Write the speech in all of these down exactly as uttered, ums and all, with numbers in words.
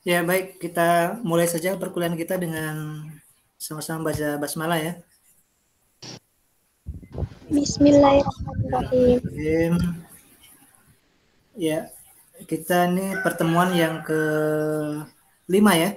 Ya baik, kita mulai saja perkuliahan kita dengan sama-sama baca basmalah ya. Bismillahirrahmanirrahim. Bismillahirrahmanirrahim. Ya, kita ini pertemuan yang ke lima ya.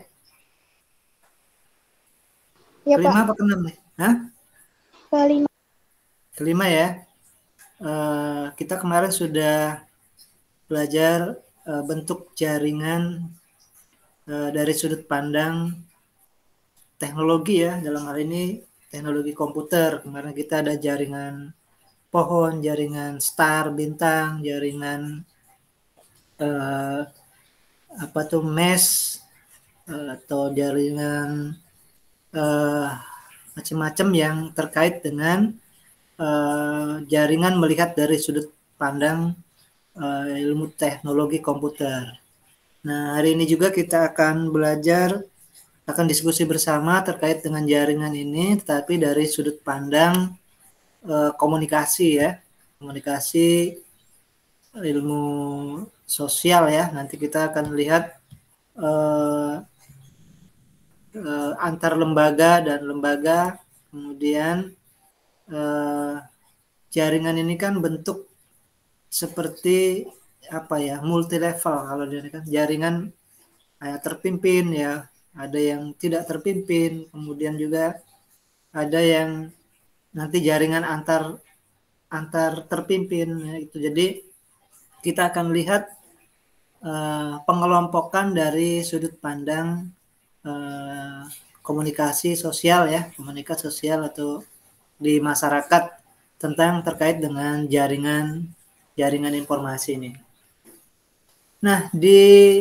Ya Pak, Kelima apa keenam nih? Hah? kelima. Kelima ya. Uh, kita kemarin sudah belajar uh, bentuk jaringan uh, dari sudut pandang teknologi ya. Dalam hal ini teknologi komputer. Kemarin kita ada jaringan pohon, jaringan star, bintang, jaringan uh, apa tuh mesh uh, atau jaringan uh, macam-macam yang terkait dengan uh, jaringan melihat dari sudut pandang uh, ilmu teknologi komputer. Nah, hari ini juga kita akan belajar, akan diskusi bersama terkait dengan jaringan ini, tetapi dari sudut pandang uh, komunikasi ya, komunikasi ilmu sosial ya. Nanti kita akan lihat uh, uh, antar lembaga dan lembaga, kemudian uh, jaringan ini kan bentuk seperti apa ya, multi level. Kalau dia kan jaringan kayak terpimpin ya, ada yang tidak terpimpin, kemudian juga ada yang nanti jaringan antar antar terpimpin ya, itu. Jadi kita akan lihat uh, pengelompokan dari sudut pandang uh, komunikasi sosial ya, komunikasi sosial atau di masyarakat tentang terkait dengan jaringan jaringan informasi ini. Nah, di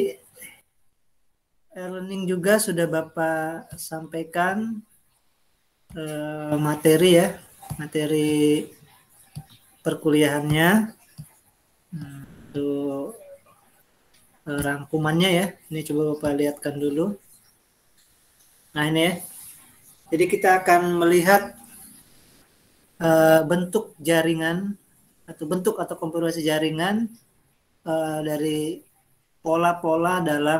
e-learning juga sudah Bapak sampaikan eh, materi ya, materi perkuliahannya. Nah, itu eh, rangkumannya ya. Ini coba Bapak lihatkan dulu. Nah, ini ya. Jadi kita akan melihat uh, bentuk jaringan atau bentuk atau konfigurasi jaringan uh, dari pola-pola dalam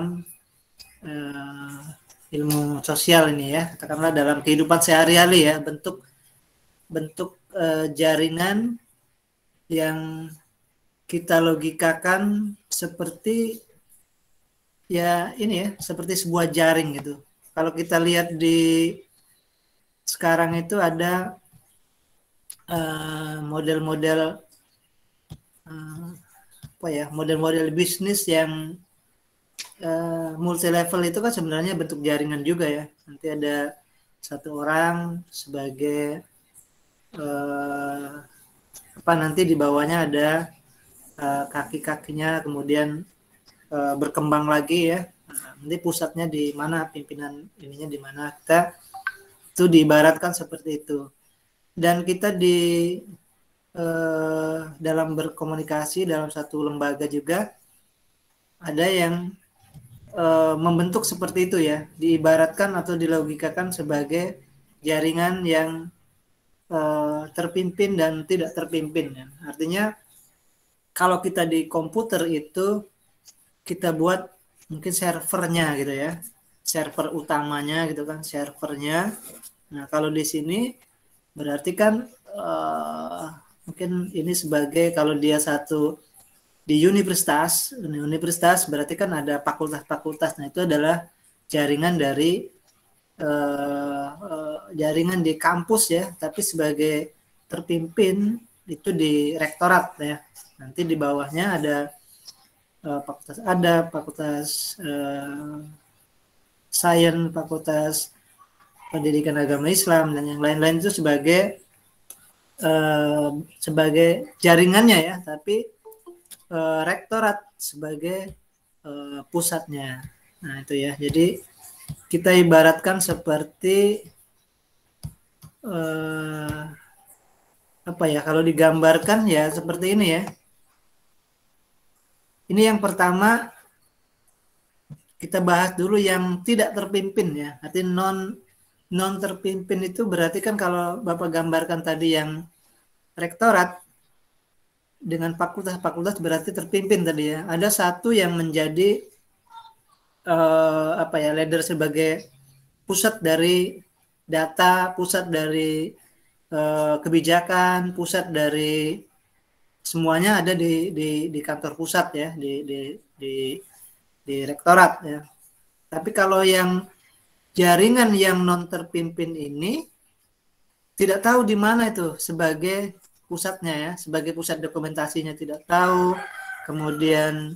uh, ilmu sosial ini ya, katakanlah dalam kehidupan sehari-hari ya, bentuk bentuk uh, jaringan yang kita logikakan seperti ya ini ya, seperti sebuah jaring gitu. Kalau kita lihat di sekarang itu ada uh, model-model uh, apa ya, model-model bisnis yang uh, multi level itu kan sebenarnya bentuk jaringan juga ya. Nanti ada satu orang sebagai uh, apa, nanti di bawahnya ada uh, kaki-kakinya, kemudian uh, berkembang lagi ya. Nah, nanti pusatnya di mana, pimpinan ininya di mana, kita itu diibaratkan seperti itu. Dan kita di eh, dalam berkomunikasi dalam satu lembaga juga ada yang eh, membentuk seperti itu ya, diibaratkan atau dilogikakan sebagai jaringan yang eh, terpimpin dan tidak terpimpin ya. Artinya kalau kita di komputer itu kita buat mungkin servernya gitu ya, server utamanya gitu kan, servernya. Nah, kalau di sini berarti kan uh, mungkin ini sebagai, kalau dia satu di universitas, universitas berarti kan ada fakultas-fakultas. Nah, itu adalah jaringan dari uh, uh, jaringan di kampus ya, tapi sebagai terpimpin itu di rektorat ya. Nanti di bawahnya ada uh, fakultas ada fakultas uh, sains, fakultas pendidikan agama Islam dan yang lain-lain, itu sebagai uh, sebagai jaringannya ya, tapi uh, rektorat sebagai uh, pusatnya. Nah, itu ya. Jadi kita ibaratkan seperti uh, apa ya, kalau digambarkan ya seperti ini ya. Ini yang pertama kita bahas dulu yang tidak terpimpin ya. Artinya non non terpimpin itu berarti kan kalau Bapak gambarkan tadi yang rektorat dengan fakultas-fakultas berarti terpimpin tadi ya. Ada satu yang menjadi uh, apa ya, leader sebagai pusat dari data, pusat dari uh, kebijakan, pusat dari semuanya ada di di di kantor pusat ya, di di di di rektorat ya. Tapi kalau yang jaringan yang non terpimpin ini tidak tahu di mana itu sebagai pusatnya ya, sebagai pusat dokumentasinya tidak tahu, kemudian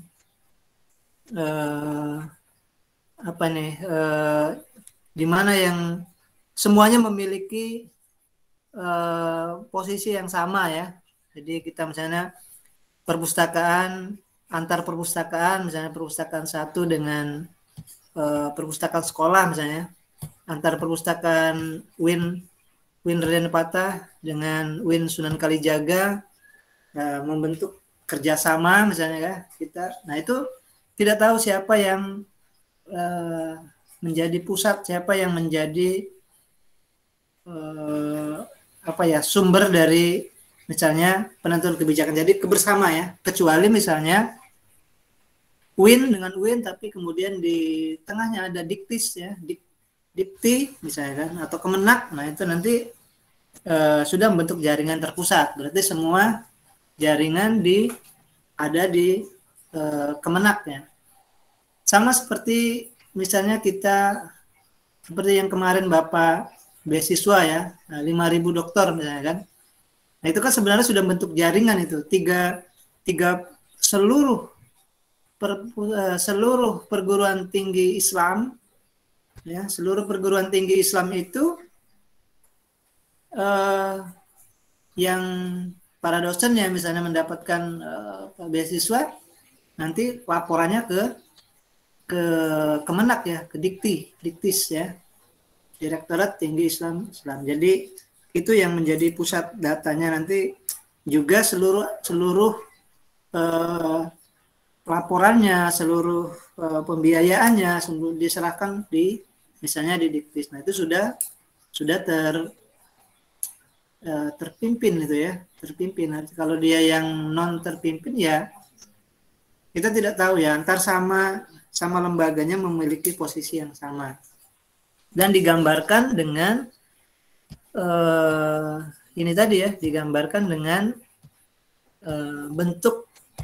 eh, apa nih, eh, di mana yang semuanya memiliki eh, posisi yang sama ya. Jadi kita misalnya perpustakaan, antar perpustakaan, misalnya perpustakaan satu dengan uh, perpustakaan sekolah misalnya, antar perpustakaan U I N U I N Raden Patah dengan U I N Sunan Kalijaga uh, membentuk kerjasama misalnya ya kita. Nah itu tidak tahu siapa yang uh, menjadi pusat, siapa yang menjadi uh, apa ya, sumber dari misalnya penentuan kebijakan. Jadi kebersama ya, kecuali misalnya U I N dengan U I N tapi kemudian di tengahnya ada Diktis ya, Dik, Dikti misalnya kan, atau Kemenak. Nah itu nanti uh, sudah membentuk jaringan terpusat. Berarti semua jaringan di ada di uh, Kemenak ya. Sama seperti misalnya kita seperti yang kemarin Bapak beasiswa ya, nah, lima ribu dokter misalnya kan. Nah itu kan sebenarnya sudah bentuk jaringan itu, tiga, tiga seluruh per, seluruh perguruan tinggi Islam, ya seluruh perguruan tinggi Islam itu eh, yang para dosen ya misalnya mendapatkan eh, beasiswa, nanti laporannya ke ke Kemenak ya, ke Dikti, Diktis ya, Direktorat Tinggi Islam Islam. Jadi itu yang menjadi pusat datanya nanti, juga seluruh seluruh eh, laporannya, seluruh eh, pembiayaannya diserahkan di misalnya di Diktis. Nah itu sudah sudah ter eh, terpimpin itu ya, terpimpin. Nah, kalau dia yang non terpimpin ya kita tidak tahu ya, antar sama sama lembaganya memiliki posisi yang sama dan digambarkan dengan Uh, ini tadi ya, digambarkan dengan uh, bentuk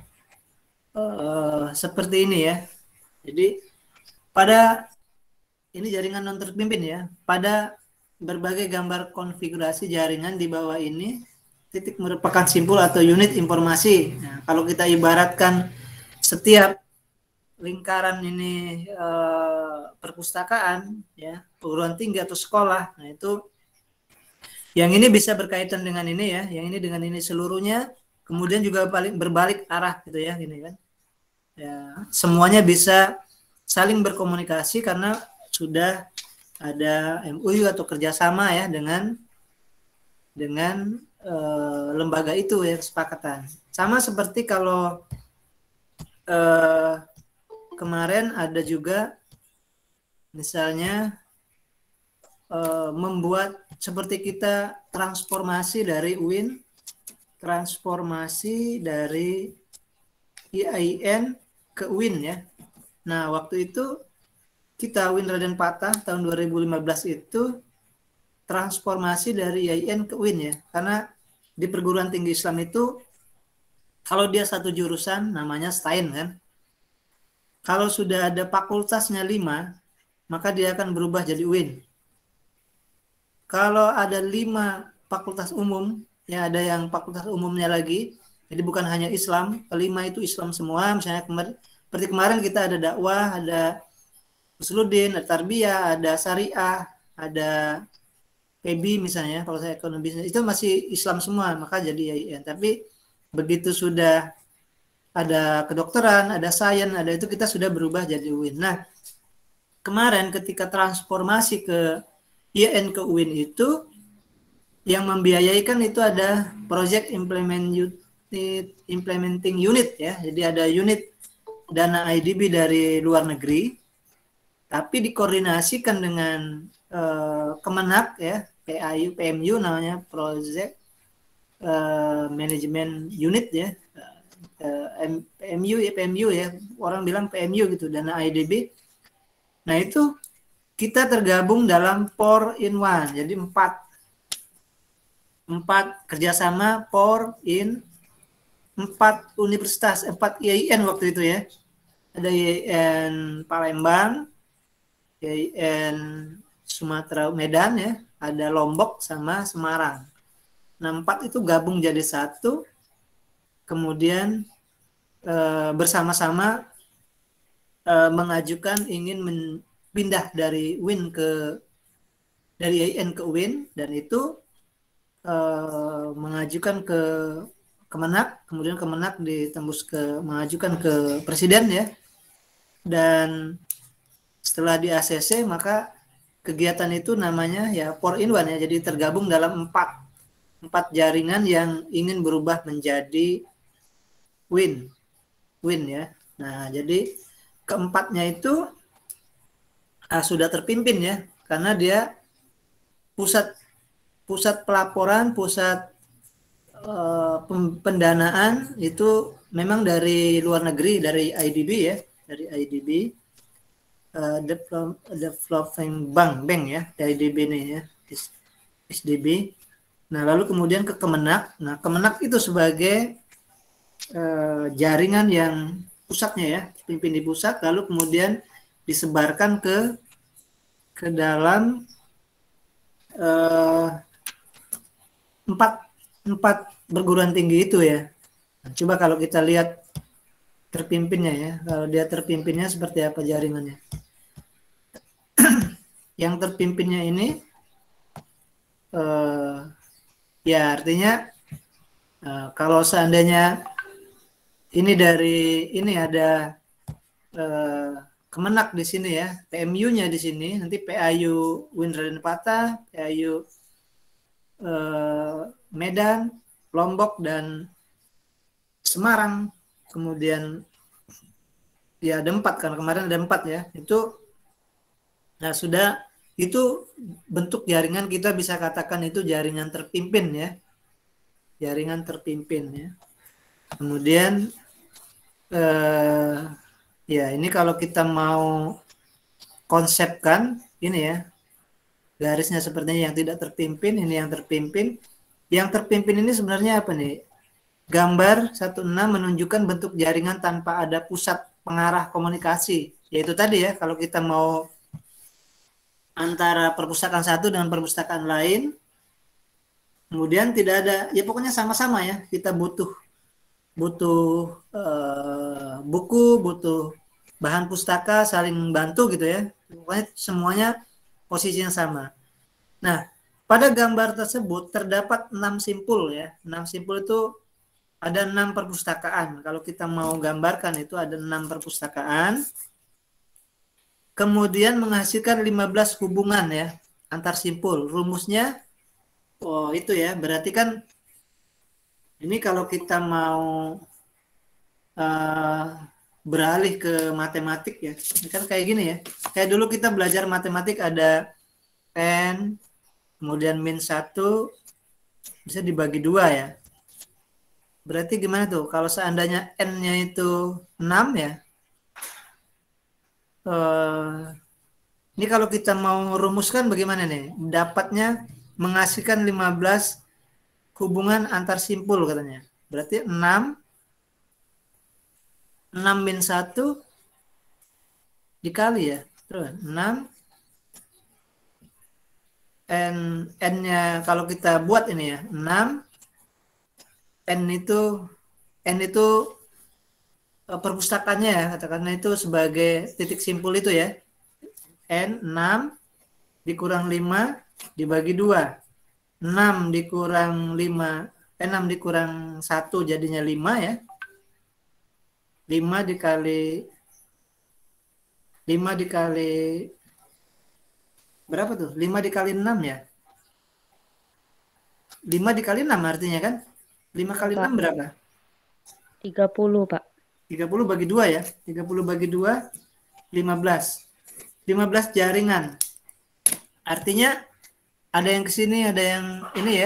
uh, seperti ini ya. Jadi pada ini jaringan non terpimpin ya, pada berbagai gambar konfigurasi jaringan di bawah ini, titik merupakan simpul atau unit informasi. Nah, kalau kita ibaratkan setiap lingkaran ini uh, perpustakaan ya, perguruan tinggi atau sekolah, nah itu yang ini bisa berkaitan dengan ini ya, yang ini dengan ini seluruhnya, kemudian juga balik, berbalik arah gitu ya, gini kan. Ya, semuanya bisa saling berkomunikasi karena sudah ada M O U atau kerjasama ya dengan dengan eh, lembaga itu ya, kesepakatan. Sama seperti kalau eh, kemarin ada juga misalnya membuat seperti kita transformasi dari U I N, transformasi dari I A I N ke U I N ya. Nah waktu itu kita U I N Raden Patah tahun dua ribu lima belas itu transformasi dari I A I N ke U I N ya, karena di perguruan tinggi Islam itu kalau dia satu jurusan namanya Stein kan, kalau sudah ada fakultasnya lima maka dia akan berubah jadi U I N. Kalau ada lima fakultas umum, ya ada yang fakultas umumnya lagi, jadi bukan hanya Islam, kelima itu Islam semua, misalnya kemarin, seperti kemarin kita ada dakwah, ada Usuluddin, ada Tarbiyah, ada Syariah, ada P B misalnya, kalau saya ekonomi bisnis, itu masih Islam semua, maka jadi I A I N. Tapi begitu sudah ada kedokteran, ada sains, ada itu kita sudah berubah jadi U I N. Nah, kemarin ketika transformasi ke I A N ke U I N itu yang membiayai kan itu ada Project Implement Unit, Implementing Unit ya. Jadi ada unit dana I D B dari luar negeri, tapi dikoordinasikan dengan eh, Kemenak ya, P A U, P M U namanya Project eh, Management Unit ya, eh, P M U ya, P M U ya, orang bilang P M U gitu, dana I D B. Nah itu kita tergabung dalam four in one, jadi empat empat kerjasama four in empat universitas, empat I A I N waktu itu ya. Ada I A I N Palembang, I A I N Sumatera Medan ya, ada Lombok sama Semarang. Nah empat itu gabung jadi satu, kemudian e, bersama-sama e, mengajukan ingin pindah dari U I N ke dari I A I N ke U I N, dan itu Uh, mengajukan ke Kemenak, kemudian Kemenak ditembus ke mengajukan ke Presiden ya, dan setelah di A C C maka kegiatan itu namanya ya four in one ya, jadi tergabung dalam empat empat jaringan yang ingin berubah menjadi U I N, U I N ya. Nah jadi keempatnya itu ah, sudah terpimpin ya, karena dia pusat pusat pelaporan, pusat uh, pendanaan itu memang dari luar negeri, dari I D B ya, dari I D B, uh, Developing Bank, Bank ya, I D B ini ya, S D B. Nah lalu kemudian ke Kemenak. Nah Kemenak itu sebagai uh, jaringan yang pusatnya ya, pimpin di pusat, lalu kemudian disebarkan ke ke dalam uh, empat empat perguruan tinggi itu ya. Nah, coba kalau kita lihat terpimpinnya ya, kalau dia terpimpinnya seperti apa jaringannya. Yang terpimpinnya ini eh, ya artinya eh, kalau seandainya ini dari ini ada eh, Kemenak di sini ya, P M U-nya di sini, nanti P A U U I N Raden Patah, P A U eh, Medan, Lombok dan Semarang, kemudian ya ada empat kan, kemarin ada empat ya, itu nah sudah itu bentuk jaringan, kita bisa katakan itu jaringan terpimpin ya, jaringan terpimpin ya. Kemudian eh, ya ini kalau kita mau konsepkan ini ya, garisnya sepertinya yang tidak terpimpin, ini yang terpimpin. Yang terpimpin ini sebenarnya apa nih? Gambar satu enam menunjukkan bentuk jaringan tanpa ada pusat pengarah komunikasi. Yaitu tadi ya, kalau kita mau antara perpustakaan satu dengan perpustakaan lain, kemudian tidak ada, ya pokoknya sama-sama ya, kita butuh butuh eh, buku, butuh bahan pustaka, saling bantu gitu ya. Pokoknya semuanya posisinya sama. Nah, pada gambar tersebut terdapat enam simpul ya. Enam simpul itu ada enam perpustakaan. Kalau kita mau gambarkan itu ada enam perpustakaan. Kemudian menghasilkan lima belas hubungan ya antar simpul. Rumusnya oh itu ya, berarti kan ini kalau kita mau uh, beralih ke matematik ya, ini kan kayak gini ya. Kayak dulu kita belajar matematik ada n, kemudian min satu, bisa dibagi dua ya. Berarti gimana tuh? Kalau seandainya n-nya itu enam ya, uh, ini kalau kita mau rumuskan bagaimana nih? Dapatnya menghasilkan lima belas hubungan antar simpul katanya. Berarti enam, enam min satu dikali ya. Terus enam, n, n-nya kalau kita buat ini ya, enam, n itu, n itu perpustakaannya ya, katakanlah itu sebagai titik simpul itu ya. N enam dikurang lima dibagi dua. enam dikurang lima, eh, enam dikurang satu jadinya lima ya. lima dikali lima dikali berapa tuh? lima dikali enam ya. lima dikali enam artinya kan? lima kali enam berapa? tiga puluh, Pak. tiga puluh bagi dua ya. tiga puluh bagi dua, lima belas. lima belas jaringan. Artinya ada yang ke sini, ada yang ini ya.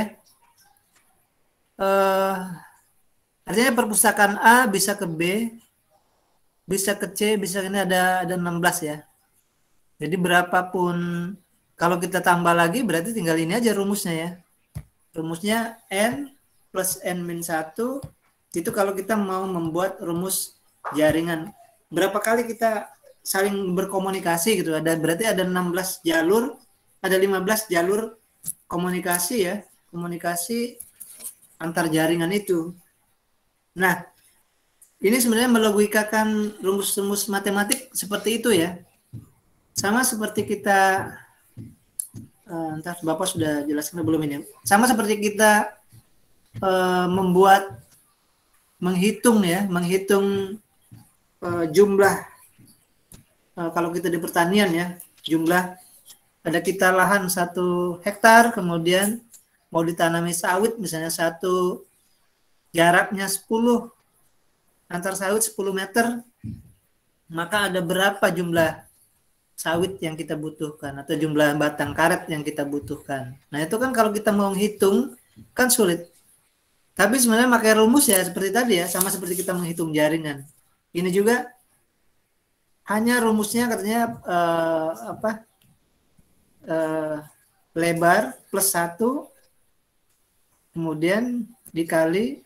Uh, artinya perpustakaan A bisa ke B, bisa ke C, bisa ini ada ada enam belas ya. Jadi berapapun, kalau kita tambah lagi berarti tinggal ini aja rumusnya ya. Rumusnya N plus N min satu, itu kalau kita mau membuat rumus jaringan. Berapa kali kita saling berkomunikasi gitu. Ada berarti ada enam belas jalur, ada lima belas jalur komunikasi ya. Komunikasi antar jaringan itu. Nah, ini sebenarnya melogikakan rumus-rumus matematik seperti itu ya. Sama seperti kita, uh, entah Bapak sudah jelaskan belum ini. Sama seperti kita uh, membuat, menghitung ya, menghitung uh, jumlah, uh, kalau kita di pertanian ya, jumlah, ada kita lahan satu hektar, kemudian mau ditanami sawit misalnya satu, jaraknya sepuluh, antar sawit sepuluh meter, maka ada berapa jumlah sawit yang kita butuhkan atau jumlah batang karet yang kita butuhkan. Nah itu kan kalau kita mau menghitung kan sulit. Tapi sebenarnya pakai rumus ya seperti tadi ya, sama seperti kita menghitung jaringan. Ini juga hanya rumusnya katanya eh, apa eh, lebar plus satu, kemudian dikali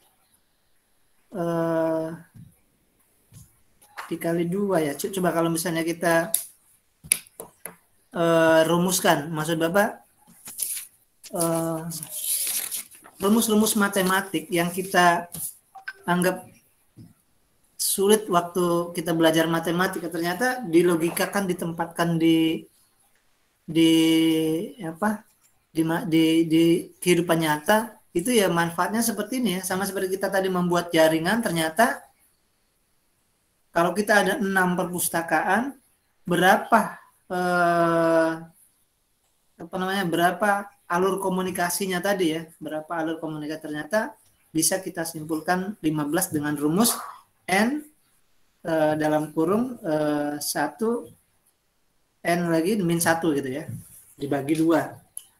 eh, dikali dua ya. Coba kalau misalnya kita Uh, rumuskan, maksud Bapak uh, rumus-rumus matematik yang kita anggap sulit waktu kita belajar matematika, ternyata dilogikakan, ditempatkan di di apa di di, di kehidupan nyata, itu ya manfaatnya seperti ini ya, sama seperti kita tadi membuat jaringan. Ternyata kalau kita ada enam perpustakaan, berapa Eh, apa namanya berapa alur komunikasinya tadi ya, berapa alur komunikasi, ternyata bisa kita simpulkan lima belas dengan rumus N eh, dalam kurung eh, satu N lagi min satu gitu ya, dibagi dua.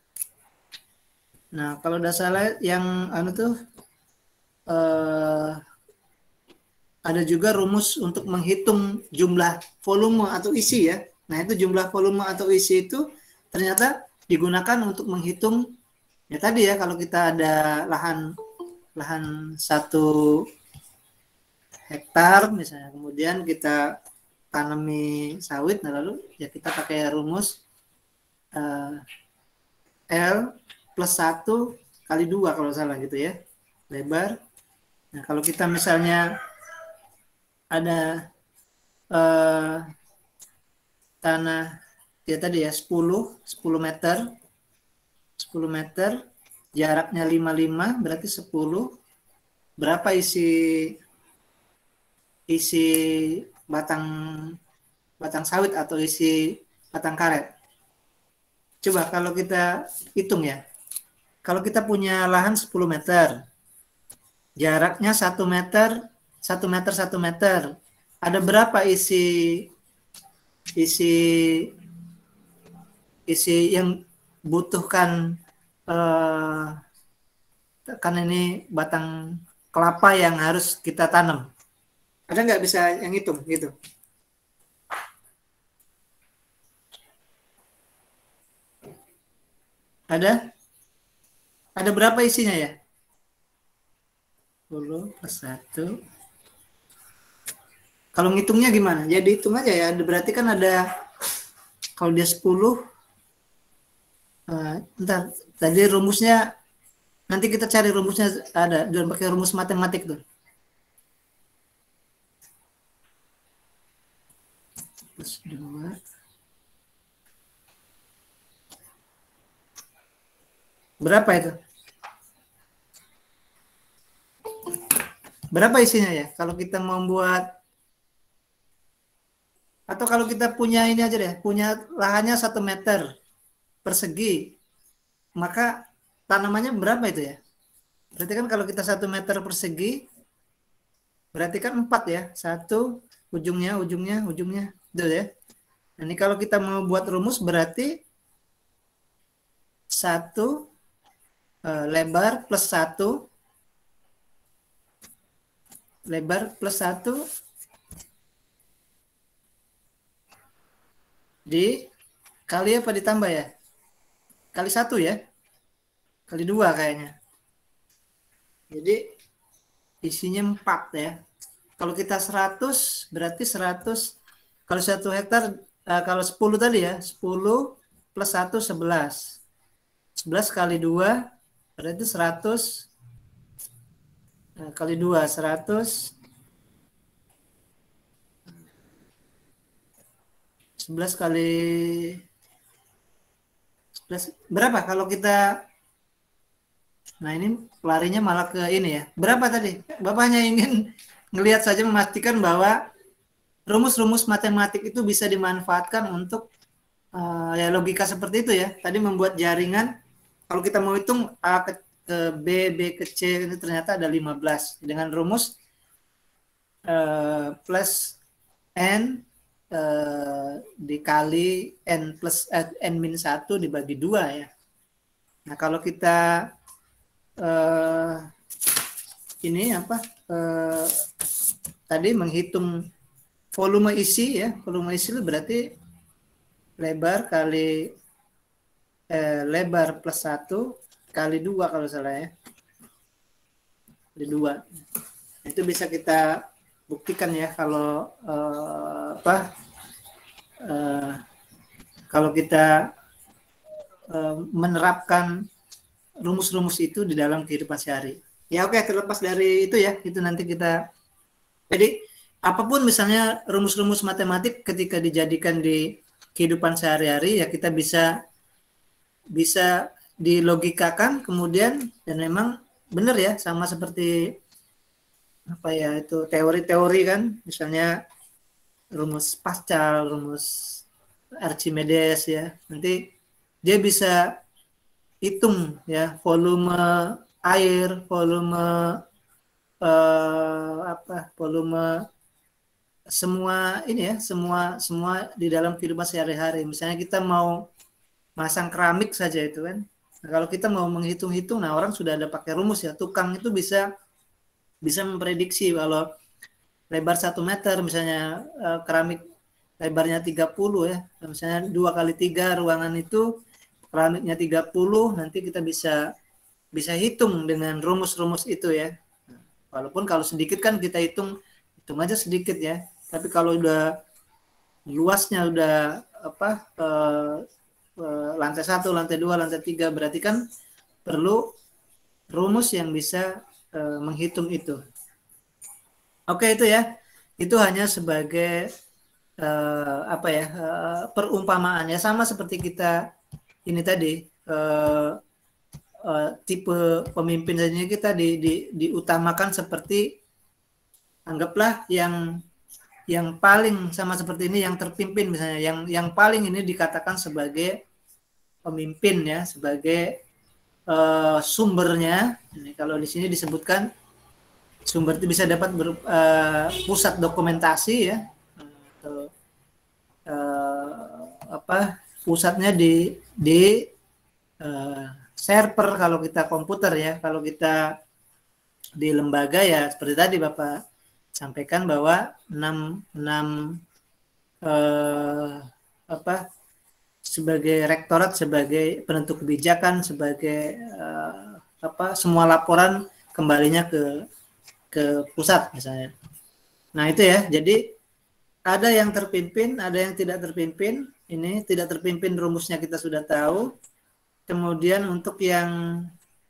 Nah kalau dasar yang anu tuh eh, ada juga rumus untuk menghitung jumlah volume atau isi ya. Nah itu jumlah volume atau isi itu ternyata digunakan untuk menghitung ya tadi ya, kalau kita ada lahan lahan satu hektar misalnya, kemudian kita tanami sawit, nah lalu ya kita pakai rumus uh, L plus satu kali dua kalau salah gitu ya, lebar. Nah kalau kita misalnya ada uh, tanah ya tadi ya sepuluh meter, sepuluh meter, jaraknya lima puluh lima, berarti sepuluh, berapa isi isi batang batang sawit atau isi batang karet. Coba kalau kita hitung ya, kalau kita punya lahan sepuluh meter, jaraknya satu meter, satu meter, satu meter, ada berapa isi isi isi yang butuhkan eh, kan ini batang kelapa yang harus kita tanam. Ada nggak bisa yang hitung gitu? Ada? Ada berapa isinya ya? sepuluh plus satu. Kalau ngitungnya gimana? Jadi hitung aja ya. Berarti kan ada, kalau dia sepuluh, uh, entar, tadi rumusnya, nanti kita cari rumusnya, ada, dan pakai rumus matematik tuh. Plus dua. Berapa itu? Berapa isinya ya? Kalau kita membuat, atau kalau kita punya ini aja deh, punya lahannya satu meter persegi, maka tanamannya berapa itu ya? Berarti kan kalau kita satu meter persegi, berarti kan empat ya, satu ujungnya, ujungnya, ujungnya, itu ya. Nah, ini kalau kita mau buat rumus berarti satu eh, lebar plus satu, lebar plus satu di kali apa ditambah ya? Kali satu ya? Kali dua kayaknya. Jadi isinya empat ya. Kalau kita seratus berarti seratus, kalau satu hektar, uh, kalau sepuluh tadi ya, sepuluh plus satu, sebelas. sebelas kali dua berarti seratus, nah, kali dua, seratus. sebelas kali sebelas, berapa kalau kita, nah ini larinya malah ke ini ya. Berapa tadi? Bapak hanya ingin ngelihat saja, memastikan bahwa rumus-rumus matematik itu bisa dimanfaatkan untuk uh, ya logika seperti itu ya. Tadi membuat jaringan, kalau kita mau hitung A ke, ke B, B ke C, ini ternyata ada lima belas. Dengan rumus uh, plus N uh, dikali N plus uh, N min satu dibagi dua ya. Nah kalau kita uh, ini apa uh, tadi menghitung volume isi ya, volume isi itu berarti lebar kali eh, lebar plus satu kali dua kalau salah ya, kali dua. Itu bisa kita buktikan ya kalau eh, apa eh, kalau kita eh, menerapkan rumus-rumus itu di dalam kehidupan sehari. Ya oke, terlepas dari itu ya, itu nanti kita, jadi apapun misalnya rumus-rumus matematik ketika dijadikan di kehidupan sehari-hari ya kita bisa bisa dilogikakan kemudian, dan memang benar ya, sama seperti apa ya itu teori-teori kan, misalnya rumus Pascal, rumus Archimedes ya, nanti dia bisa hitung ya volume air, volume eh, apa volume semua ini ya, semua semua di dalam kehidupan sehari-hari. Misalnya kita mau masang keramik saja itu kan. Nah, kalau kita mau menghitung-hitung, nah orang sudah ada pakai rumus ya. Tukang itu bisa bisa memprediksi kalau lebar satu meter misalnya eh, keramik lebarnya tiga puluh ya. Misalnya dua kali tiga ruangan itu keramiknya tiga puluh, nanti kita bisa bisa hitung dengan rumus-rumus itu ya. Walaupun kalau sedikit kan kita hitung hitung aja sedikit ya. Tapi kalau udah luasnya udah apa eh, eh, lantai satu, lantai dua, lantai tiga, berarti kan perlu rumus yang bisa eh, menghitung itu. Oke itu ya, itu hanya sebagai eh, apa ya eh, perumpamaan ya, sama seperti kita ini tadi eh, eh, tipe pemimpin saja kita di, di, diutamakan seperti anggaplah yang yang paling sama seperti ini, yang terpimpin misalnya, yang yang paling ini dikatakan sebagai pemimpin ya, sebagai uh, sumbernya. Ini kalau di sini disebutkan sumber itu bisa dapat ber, uh, pusat dokumentasi ya, atau uh, apa pusatnya di di uh, server kalau kita komputer ya, kalau kita di lembaga ya seperti tadi Bapak sampaikan bahwa enam enam eh, apa sebagai rektorat, sebagai penentu kebijakan, sebagai eh, apa semua laporan kembalinya ke ke pusat misalnya. Nah itu ya, jadi ada yang terpimpin, ada yang tidak terpimpin. Ini tidak terpimpin rumusnya kita sudah tahu. Kemudian untuk yang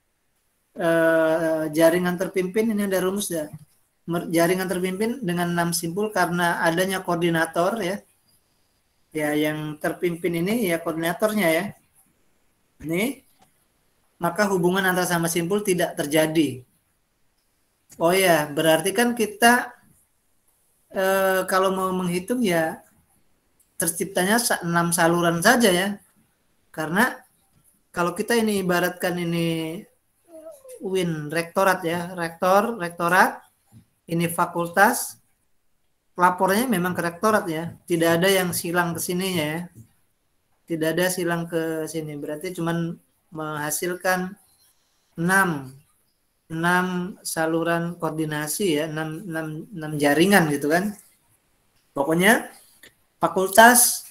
eh, jaringan terpimpin ini ada rumus ya. Jaringan terpimpin dengan enam simpul karena adanya koordinator ya. Ya yang terpimpin ini ya koordinatornya ya. Ini maka hubungan antara sama simpul tidak terjadi. Oh ya, berarti kan kita eh, kalau mau menghitung ya terciptanya enam saluran saja ya. Karena kalau kita ini ibaratkan ini win rektorat ya, rektor, rektorat, ini fakultas, lapornya memang ke rektorat ya, tidak ada yang silang ke sininya ya, tidak ada silang ke sini, berarti cuman menghasilkan enam enam saluran koordinasi ya, enam, enam, enam jaringan gitu kan. Pokoknya fakultas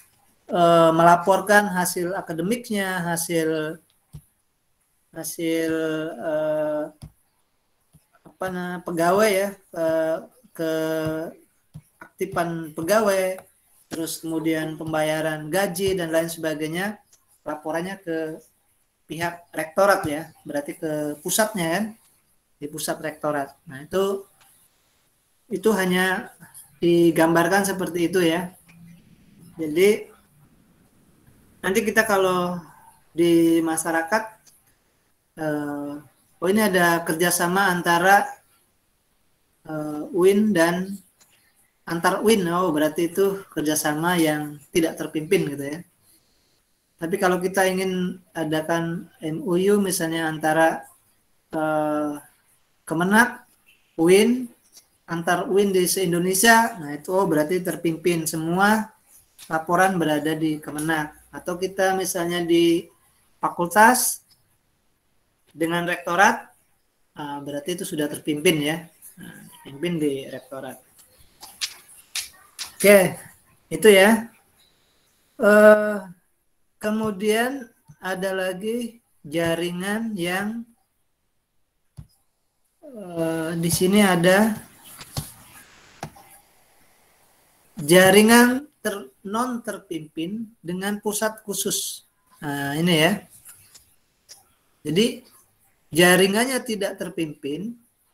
uh, melaporkan hasil akademiknya, hasil hasil uh, apa nah, pegawai ya, uh, ke aktifan pegawai, terus kemudian pembayaran gaji dan lain sebagainya, laporannya ke pihak rektorat ya, berarti ke pusatnya kan, di pusat rektorat. Nah itu itu hanya digambarkan seperti itu ya. Jadi nanti kita kalau di masyarakat, eh, oh ini ada kerjasama antara eh, U I N dan antar U I N, oh berarti itu kerjasama yang tidak terpimpin gitu ya. Tapi kalau kita ingin adakan M O U misalnya antara eh, Kemenak, U I N, antar U I N di se-Indonesia, nah itu oh berarti terpimpin, semua laporan berada di Kemenak. Atau kita misalnya di fakultas dengan rektorat, nah, berarti itu sudah terpimpin ya, nah, terpimpin di rektorat. Oke, itu ya. Uh, kemudian ada lagi jaringan yang uh, di sini ada jaringan ter, non terpimpin dengan pusat khusus. Nah, ini ya. Jadi jaringannya tidak terpimpin,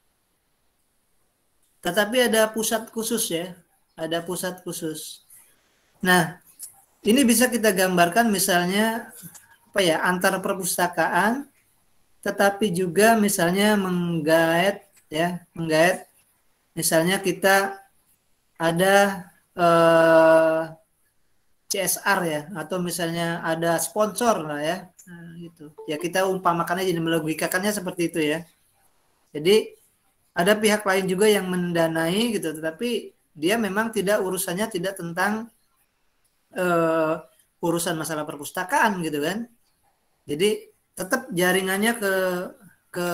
tetapi ada pusat khusus ya. Ada pusat khusus. Nah, ini bisa kita gambarkan misalnya apa ya, antar perpustakaan, tetapi juga misalnya menggait ya, menggait misalnya kita ada eh, C S R ya, atau misalnya ada sponsor lah ya, nah, gitu. Ya kita umpamakannya, jadi melogikakannya seperti itu ya. Jadi ada pihak lain juga yang mendanai gitu, tetapi dia memang tidak, urusannya tidak tentang Uh, urusan masalah perpustakaan gitu kan. Jadi tetap jaringannya ke ke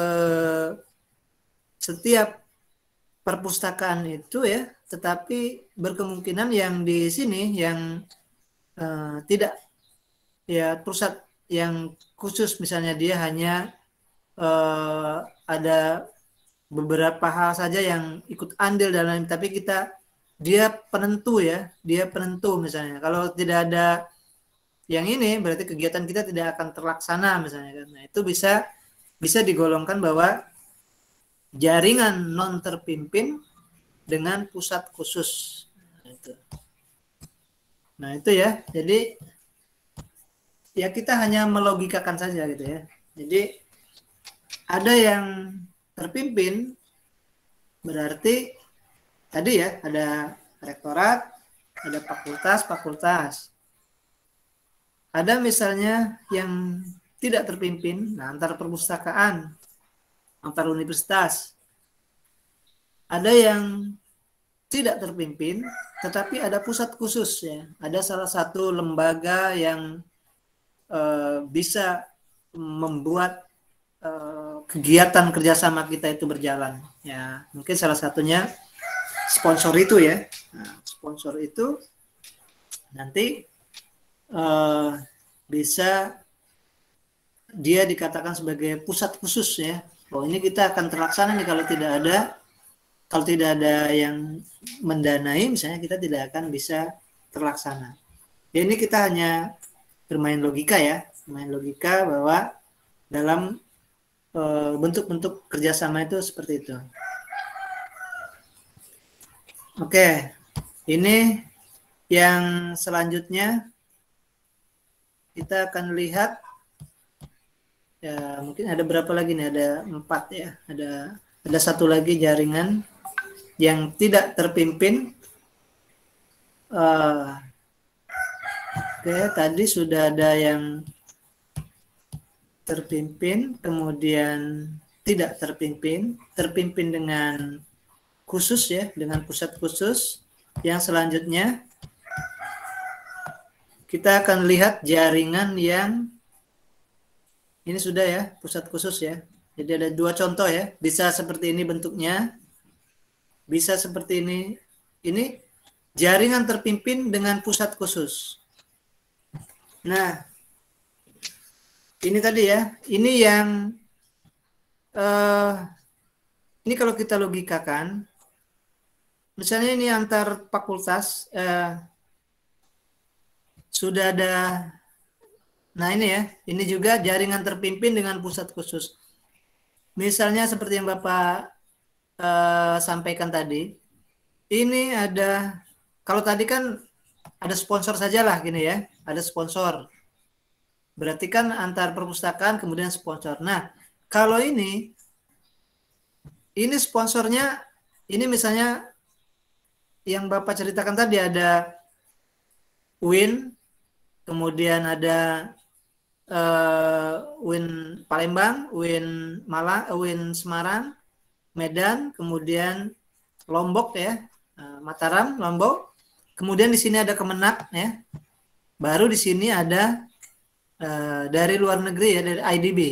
setiap perpustakaan itu ya, tetapi berkemungkinan yang di sini yang uh, tidak ya, pusat yang khusus misalnya dia hanya uh, ada beberapa hal saja yang ikut andil dalam, tapi kita dia penentu ya, dia penentu misalnya. Kalau tidak ada yang ini, berarti kegiatan kita tidak akan terlaksana misalnya kan. Nah, itu bisa bisa digolongkan bahwa jaringan non terpimpin dengan pusat khusus. Nah, itu. Nah, itu ya. Jadi ya kita hanya melogikakan saja gitu ya. Jadi ada yang terpimpin, berarti tadi ya, ada rektorat, ada fakultas-fakultas. Ada misalnya yang tidak terpimpin, nah antar perpustakaan, antar universitas. Ada yang tidak terpimpin, tetapi ada pusat khusus ya. Ada salah satu lembaga yang eh, bisa membuat eh, kegiatan kerjasama kita itu berjalan. Ya, mungkin salah satunya sponsor itu ya. Nah, sponsor itu nanti uh, bisa dia dikatakan sebagai pusat khusus ya. Oh ini kita akan terlaksana nih, kalau tidak ada kalau tidak ada yang mendanai misalnya, kita tidak akan bisa terlaksana. Ya ini kita hanya bermain logika ya, bermain logika bahwa dalam uh, bentuk-bentuk kerjasama itu seperti itu. Oke, ini yang selanjutnya kita akan lihat ya, mungkin ada berapa lagi nih, ada empat ya, ada ada satu lagi jaringan yang tidak terpimpin. Uh, Oke, tadi sudah ada yang terpimpin, kemudian tidak terpimpin, terpimpin dengan khusus ya, dengan pusat khusus. Yang selanjutnya kita akan lihat jaringan yang ini sudah ya, pusat khusus ya. Jadi ada dua contoh ya, bisa seperti ini bentuknya, bisa seperti ini. Ini jaringan terpimpin dengan pusat khusus. Nah, ini tadi ya, ini yang uh, ini kalau kita logikakan, misalnya ini antar fakultas uh, sudah ada. Nah ini ya, ini juga jaringan terpimpin dengan pusat khusus. Misalnya seperti yang Bapak uh, sampaikan tadi, ini ada, kalau tadi kan ada sponsor sajalah gini ya, ada sponsor. Berarti kan antar perpustakaan kemudian sponsor. Nah, kalau ini, ini sponsornya, ini misalnya yang Bapak ceritakan tadi ada U I N, kemudian ada uh, U I N Palembang, U I N Malang, U I N Semarang, Medan, kemudian Lombok ya, uh, Mataram, Lombok. Kemudian di sini ada Kemenak ya. Baru di sini ada uh, dari luar negeri ya, dari I D B.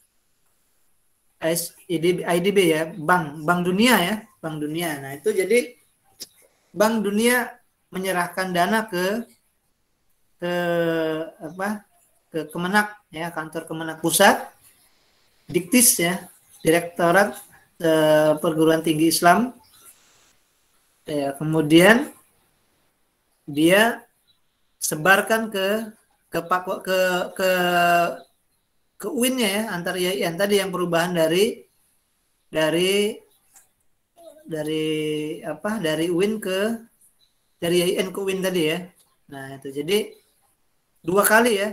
I D B ya, Bank Bank Dunia ya, Bank Dunia. Nah, itu jadi Bank Dunia menyerahkan dana ke ke apa? ke Kemenak ya, kantor Kemenak Pusat, Diktis ya, Direktorat eh, Perguruan Tinggi Islam. Ya, kemudian dia sebarkan ke ke ke ke ke U I N-nya ya, antar I A I N tadi yang perubahan dari dari dari apa? dari U I N ke dari I A I N ke U I N tadi ya. Nah, itu jadi dua kali ya.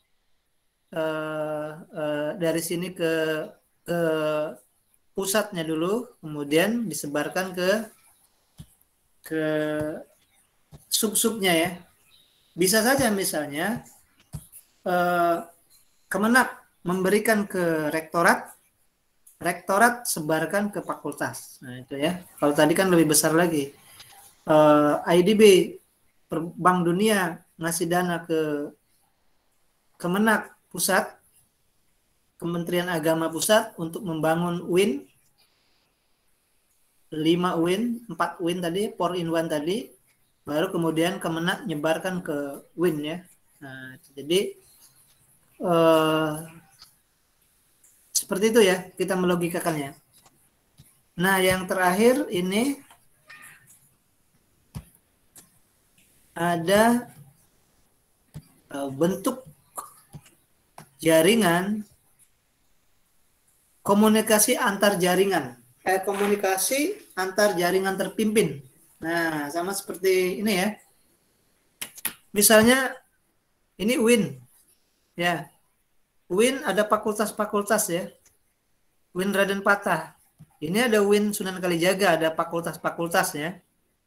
Uh, uh, dari sini ke ke pusatnya dulu, kemudian disebarkan ke ke sub-subnya ya. Bisa saja misalnya eh, Kemenak memberikan ke rektorat, rektorat sebarkan ke fakultas. Nah itu ya. Kalau tadi kan lebih besar lagi. Eh, I D B, Bank Dunia ngasih dana ke Kemenak Pusat, Kementerian Agama Pusat untuk membangun U I N, lima U I N, empat U I N tadi, four in one tadi, baru kemudian Kemenak nyebarkan ke U I N ya. Nah, jadi eh, seperti itu ya kita melogikakannya. Nah, yang terakhir ini ada eh, bentuk jaringan komunikasi antar jaringan. Eh, komunikasi antar jaringan terpimpin. Nah, sama seperti ini ya. Misalnya ini U I N. Ya. U I N ada fakultas-fakultas ya. U I N Raden Patah. Ini ada U I N Sunan Kalijaga, ada fakultas-fakultas ya.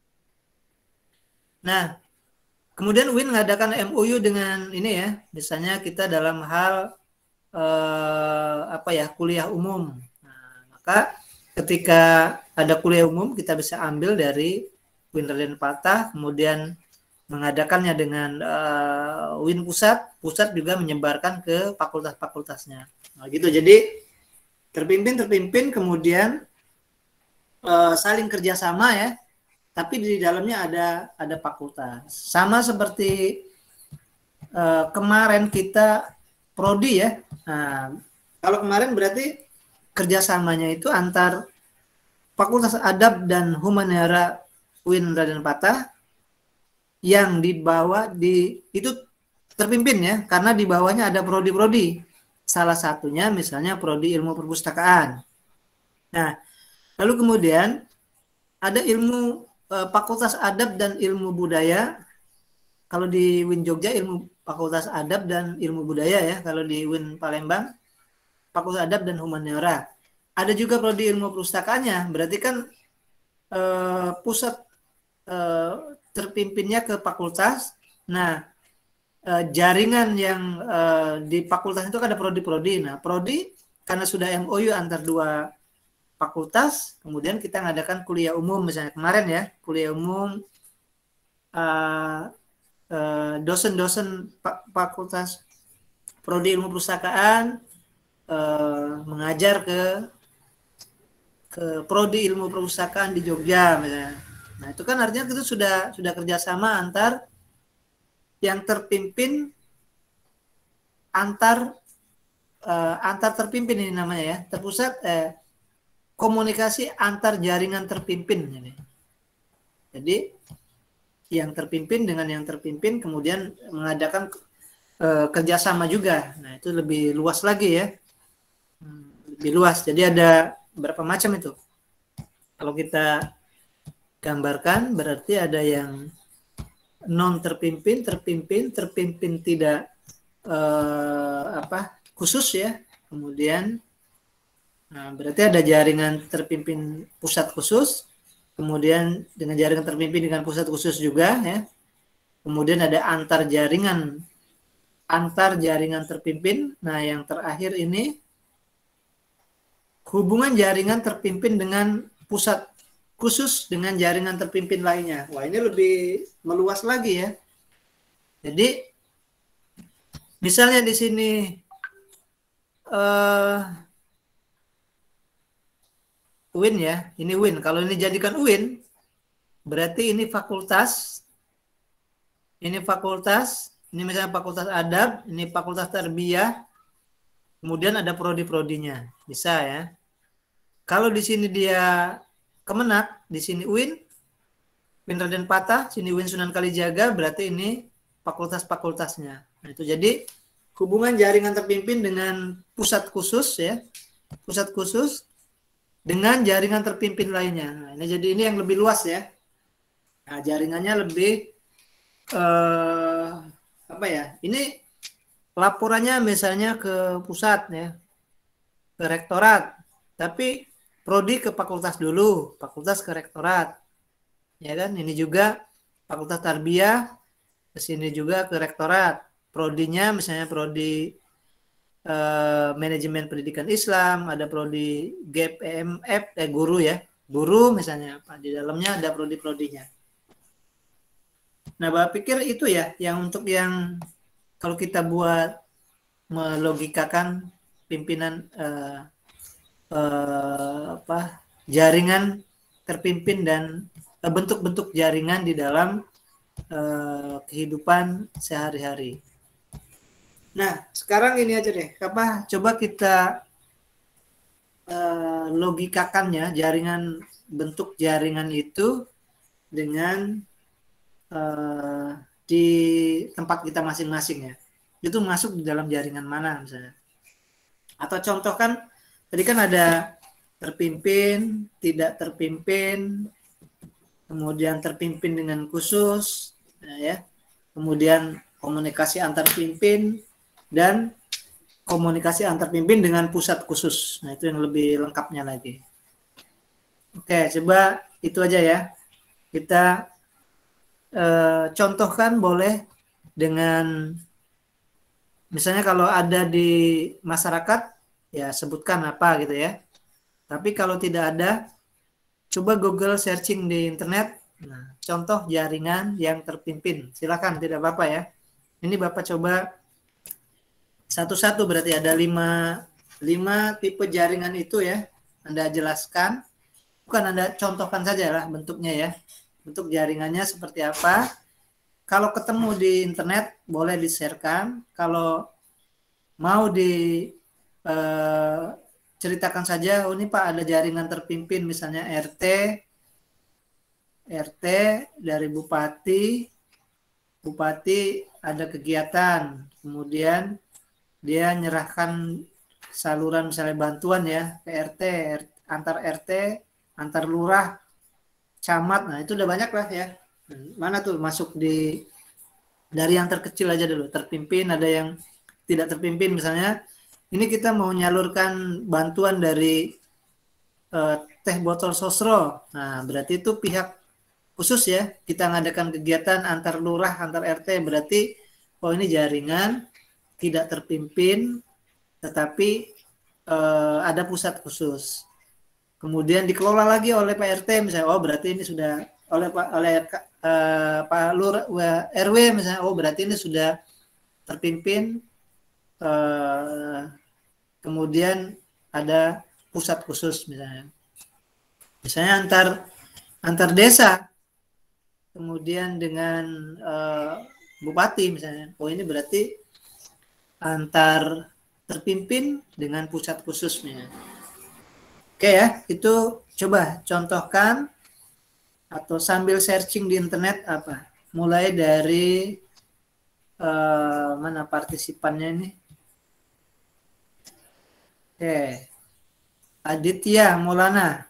Nah, kemudian U I N mengadakan M O U dengan ini ya. Misalnya kita dalam hal eh, apa ya, kuliah umum. Nah, maka ketika ada kuliah umum kita bisa ambil dari U I N Raden Patah, kemudian mengadakannya dengan uh, U I N pusat, pusat juga menyebarkan ke fakultas-fakultasnya. Nah, gitu. Jadi terpimpin terpimpin kemudian uh, saling kerjasama ya, tapi di dalamnya ada ada fakultas. Sama seperti uh, kemarin kita prodi ya. Nah, kalau kemarin berarti kerjasamanya itu antar Fakultas Adab dan Humaniora U I N Raden Patah, yang di bawah di itu terpimpin ya, karena di bawahnya ada prodi-prodi. Salah satunya misalnya prodi ilmu perpustakaan. Nah, lalu kemudian ada ilmu eh, Fakultas Adab dan Ilmu Budaya. Kalau di U I N Jogja ilmu Fakultas Adab dan Ilmu Budaya ya, kalau di U I N Palembang Fakultas Adab dan Humaniora. Ada juga prodi ilmu perpustakaannya, berarti kan eh, pusat eh, terpimpinnya ke fakultas. Nah, eh, jaringan yang eh, di fakultas itu kan ada prodi-prodi. Nah, prodi karena sudah M O U antar dua fakultas, kemudian kita ngadakan kuliah umum misalnya kemarin ya, kuliah umum eh, eh, dosen-dosen fakultas prodi ilmu perpustakaan eh, mengajar ke ke prodi ilmu perpustakaan di Jogja misalnya. Nah, itu kan artinya itu sudah sudah kerjasama antar yang terpimpin antar uh, antar terpimpin ini namanya ya, terpusat eh, komunikasi antar jaringan terpimpin ini. Jadi yang terpimpin dengan yang terpimpin kemudian mengadakan uh, kerjasama juga. Nah itu lebih luas lagi ya, hmm, lebih luas. Jadi ada berapa macam itu? Kalau kita gambarkan berarti ada yang non terpimpin, terpimpin, terpimpin tidak eh, apa khusus ya. Kemudian nah, berarti ada jaringan terpimpin pusat khusus, kemudian dengan jaringan terpimpin dengan pusat khusus juga ya. Kemudian ada antar jaringan antar jaringan terpimpin. Nah, yang terakhir ini hubungan jaringan terpimpin dengan pusat khusus dengan jaringan terpimpin lainnya. Wah, ini lebih meluas lagi ya. Jadi misalnya di sini uh, U I N ya, ini U I N. Kalau ini jadikan U I N, berarti ini fakultas, ini fakultas, ini misalnya fakultas adab, ini fakultas tarbiyah, kemudian ada prodi-prodinya, bisa ya. Kalau di sini dia Kemenak, di sini U I N, U I N Raden Patah, sini U I N Sunan Kalijaga, berarti ini fakultas-fakultasnya. Nah, itu jadi hubungan jaringan terpimpin dengan pusat khusus ya, pusat khusus dengan jaringan terpimpin lainnya. Nah, ini jadi ini yang lebih luas ya. Nah, jaringannya lebih eh, apa ya? Ini laporannya misalnya ke pusat ya, ke rektorat, tapi prodi ke fakultas dulu, fakultas ke rektorat, ya kan? Ini juga fakultas tarbiyah, ke sini juga ke rektorat. Prodinya misalnya prodi eh, manajemen pendidikan Islam, ada prodi G P M F, eh guru ya, guru misalnya, di dalamnya ada prodi-prodinya. Nah, Bapak pikir itu ya, yang untuk yang kalau kita buat melogikakan pimpinan eh, eh, apa jaringan terpimpin dan eh, bentuk-bentuk jaringan di dalam eh, kehidupan sehari-hari. Nah, sekarang ini aja deh, apa coba kita eh, logikakannya jaringan bentuk jaringan itu dengan eh, di tempat kita masing-masing ya. Itu masuk di dalam jaringan mana misalnya. Atau contoh kan tadi kan ada terpimpin, tidak terpimpin, kemudian terpimpin dengan khusus, ya, kemudian komunikasi antar pimpin dan komunikasi antar pimpin dengan pusat khusus. Nah, itu yang lebih lengkapnya lagi. Oke, coba itu aja ya. Kita eh, contohkan boleh dengan misalnya kalau ada di masyarakat ya sebutkan apa gitu ya. Tapi kalau tidak ada, coba Google searching di internet. Nah, contoh jaringan yang terpimpin. Silakan, tidak apa-apa ya. Ini Bapak coba satu-satu, berarti ada lima, lima tipe jaringan itu ya. Anda jelaskan. Bukan Anda contohkan saja lah bentuknya ya. Bentuk jaringannya seperti apa. Kalau ketemu di internet, boleh di-sharekan. Kalau mau di eh, ceritakan saja, oh ini Pak ada jaringan terpimpin misalnya R T, R T dari Bupati, Bupati ada kegiatan, kemudian dia nyerahkan saluran misalnya bantuan ya ke R T, antar R T, antar lurah, camat, nah itu udah banyak lah ya. Mana tuh masuk di dari yang terkecil aja dulu, terpimpin, ada yang tidak terpimpin misalnya. Ini kita mau menyalurkan bantuan dari eh, teh botol sosro. Nah, berarti itu pihak khusus ya. Kita mengadakan kegiatan antar lurah, antar R T. Berarti, oh ini jaringan tidak terpimpin, tetapi eh, ada pusat khusus. Kemudian dikelola lagi oleh Pak R T misalnya. Oh, berarti ini sudah oleh Pak oleh eh, Pak Lurah R W misalnya. Oh, berarti ini sudah terpimpin. Uh, kemudian ada pusat khusus misalnya, misalnya antar antar desa, kemudian dengan uh, bupati misalnya. Oh ini berarti antar terpimpin dengan pusat khususnya. Oke ya, itu coba contohkan atau sambil searching di internet apa. Mulai dari uh, mana partisipannya ini? Oke, Aditya Maulana.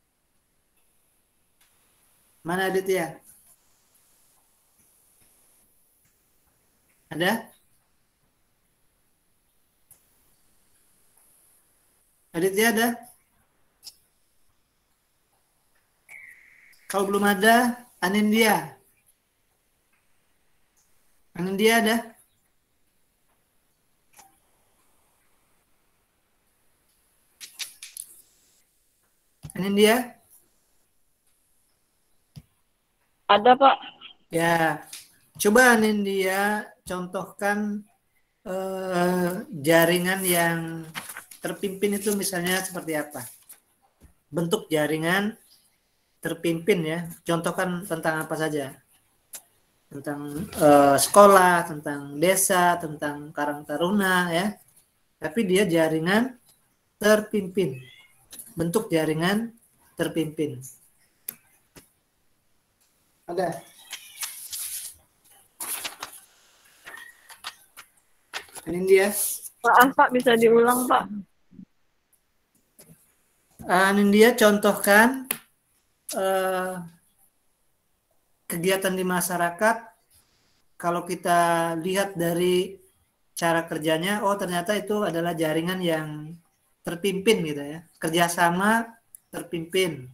Mana Aditya? Ada? Aditya ada? Kalau belum ada, Anindya. Anindya ada? Anindya? Ada, Pak. Ya, coba Anindya contohkan eh, jaringan yang terpimpin itu misalnya seperti apa? Bentuk jaringan terpimpin ya. Contohkan tentang apa saja? Tentang eh, sekolah, tentang desa, tentang Karang Taruna ya. Tapi dia jaringan terpimpin. Bentuk jaringan terpimpin. Ada? Ini dia. Maaf, Pak, bisa diulang, Pak. Ini dia contohkan eh, kegiatan di masyarakat. Kalau kita lihat dari cara kerjanya, oh ternyata itu adalah jaringan yang terpimpin gitu ya, kerjasama terpimpin.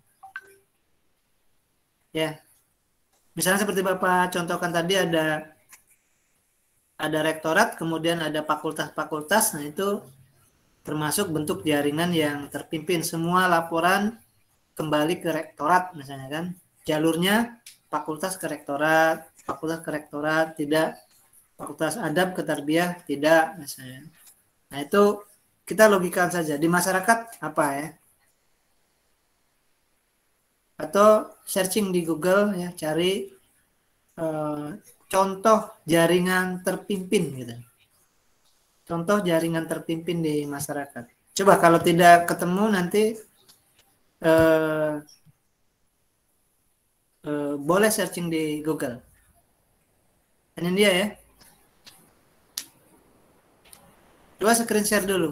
Ya, misalnya seperti Bapak contohkan tadi ada ada rektorat, kemudian ada fakultas-fakultas, nah itu termasuk bentuk jaringan yang terpimpin. Semua laporan kembali ke rektorat misalnya kan, jalurnya fakultas ke rektorat, fakultas ke rektorat, tidak fakultas adab ke tarbiyah, tidak misalnya. Nah itu kita logikakan saja. Di masyarakat apa ya? Atau searching di Google ya, cari eh, contoh jaringan terpimpin gitu. Contoh jaringan terpimpin di masyarakat. Coba kalau tidak ketemu nanti eh, eh, boleh searching di Google. Ini dia ya. Coba screen share dulu.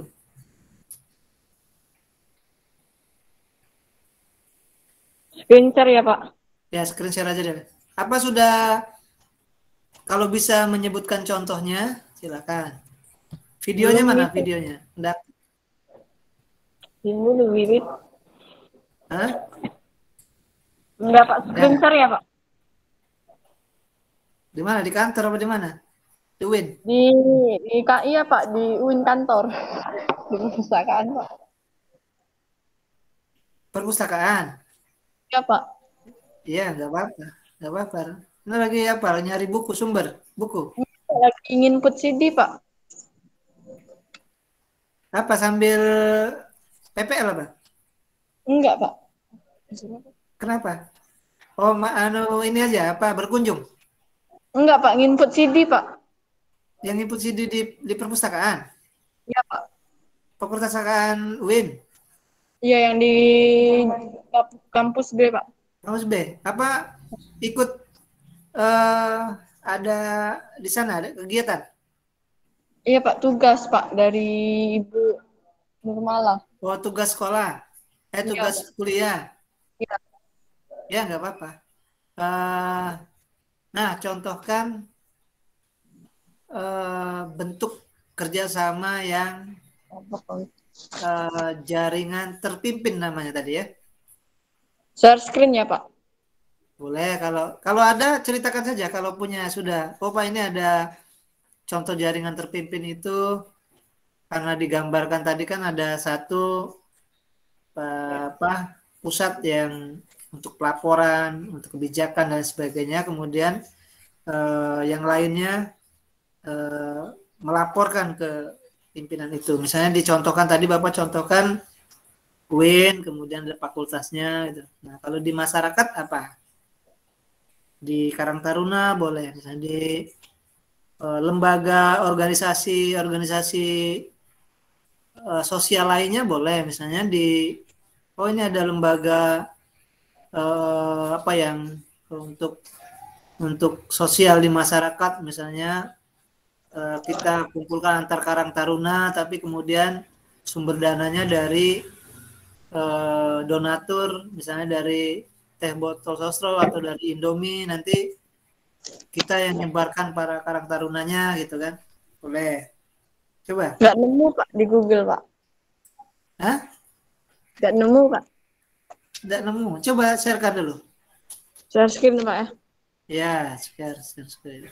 Screen share ya, Pak? Ya, screen share aja deh. Apa sudah, kalau bisa menyebutkan contohnya, silakan. Videonya Belum mana gitu. videonya? Enggak. Ini dulu, Wiwit. Hah? Enggak, Pak. Screen Ya. share ya, Pak? Di mana? Di kantor apa di mana? Di U I N? Di, di K I ya, Pak. Di U I N kantor. Di perpustakaan, Pak. Perpustakaan? Ya, Pak. Iya, nggak apa-apa. Nggak apa-apa. Ini lagi apa? Nyari buku, sumber. Buku. Lagi ingin put C D, Pak. Apa sambil P P L apa? Enggak, Pak. Kenapa? Oh, ma anu ini aja apa berkunjung? Enggak, Pak. Nginput C D, Pak. Yang input C D di, di perpustakaan? Iya, Pak. Perpustakaan U I N? Iya, yang di kampus B, Pak. Kampus B. Apa ikut eh ada di sana ada kegiatan? Iya, Pak. Tugas, Pak. Dari Ibu Nurmala. Oh, tugas sekolah. Eh, Iya, tugas Pak. kuliah. Iya. Ya, nggak apa-apa. Uh, nah, contohkan uh, bentuk kerjasama yang uh, jaringan terpimpin namanya tadi ya. Share screen ya, Pak? Boleh, kalau kalau ada ceritakan saja. Kalau punya sudah. Oh, Pak, ini ada contoh jaringan terpimpin itu karena digambarkan tadi kan ada satu apa pusat yang untuk pelaporan, untuk kebijakan dan sebagainya. Kemudian eh, yang lainnya eh, melaporkan ke pimpinan itu. Misalnya dicontohkan tadi Bapak contohkan U I N, kemudian ada fakultasnya. Gitu. Nah kalau di masyarakat apa? Di Karang Taruna boleh, misalnya di uh, lembaga, organisasi, organisasi uh, sosial lainnya boleh, misalnya di, oh ini ada lembaga uh, apa yang untuk untuk sosial di masyarakat, misalnya uh, kita kumpulkan antar Karang Taruna, tapi kemudian sumber dananya dari uh, donatur, misalnya dari teh botol sosro atau dari Indomie, nanti kita yang nyebarkan para Karang Tarunanya gitu kan, boleh. Coba. Nggak nemu Pak di Google Pak. Hah? Nggak nemu Pak. Tidak nemu. Coba sharekan dulu. Share screen Pak ya. Ya, share, share screen.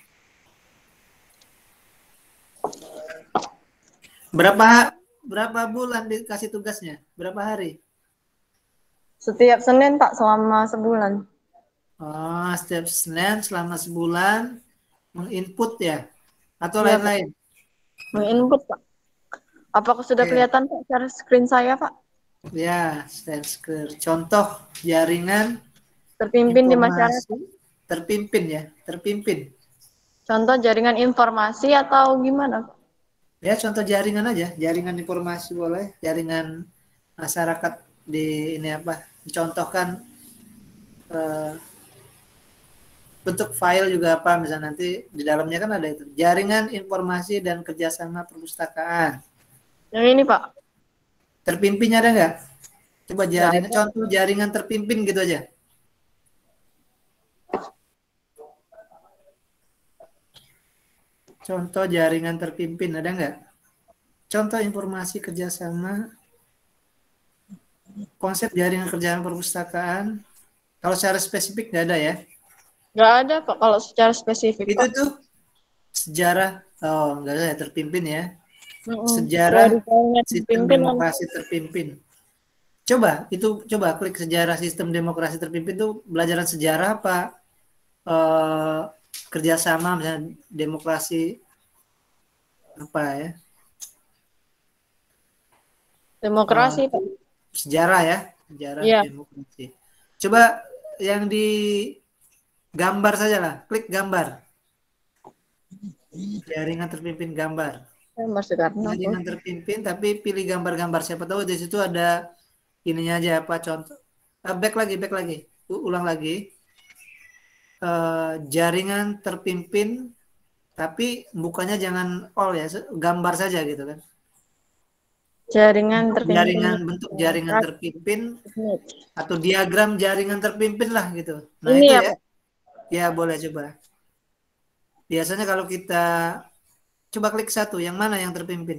Berapa berapa bulan dikasih tugasnya? Berapa hari? Setiap Senin Pak selama sebulan. Oh, setiap Senin selama sebulan menginput ya? Atau Iya Pak. lain-lain? Menginput Pak. Apakah sudah Oke. kelihatan Pak share screen saya Pak? Ya, share screen. Contoh jaringan Terpimpin di masyarakat. informasi terpimpin ya, terpimpin. Contoh jaringan informasi atau gimana Pak? Ya, contoh jaringan aja, jaringan informasi boleh, jaringan masyarakat di ini apa? Contohkan eh, bentuk file juga apa, misalnya nanti di dalamnya kan ada itu, jaringan informasi dan kerjasama perpustakaan. Yang ini Pak. Terpimpinnya ada nggak? Coba Nggak jaringan, ada. contoh jaringan terpimpin gitu aja. Contoh jaringan terpimpin ada nggak? Contoh informasi kerjasama, konsep jaringan kerjasama perpustakaan. Kalau secara spesifik nggak ada ya? Nggak ada Pak kalau secara spesifik Itu Pak. tuh sejarah, oh nggak ada ya, terpimpin ya. Mm-mm. Dari Sejarah sistem terpimpin kan. demokrasi terpimpin. Coba itu coba klik sejarah sistem demokrasi terpimpin tuh belajaran sejarah apa? Eh, kerjasama misalnya demokrasi apa ya? Eh, Demokrasi Pak. sejarah ya, sejarah Iya. demokrasi. Coba yang di gambar saja lah, klik gambar. Jaringan terpimpin gambar. Mas Soekarno tuh. Jaringan terpimpin tapi pilih gambar-gambar, siapa tahu di situ ada ininya aja apa contoh. Uh, back lagi, back lagi. U- ulang lagi. Uh, jaringan terpimpin tapi bukannya jangan all ya, gambar saja gitu kan. Jaringan Bentuk terpimpin. jaringan, bentuk jaringan terpimpin Ini atau diagram jaringan terpimpin lah gitu. Nah, Ini itu ya ya. Pak. Ya, boleh coba. Biasanya kalau kita coba klik satu, yang mana yang terpimpin?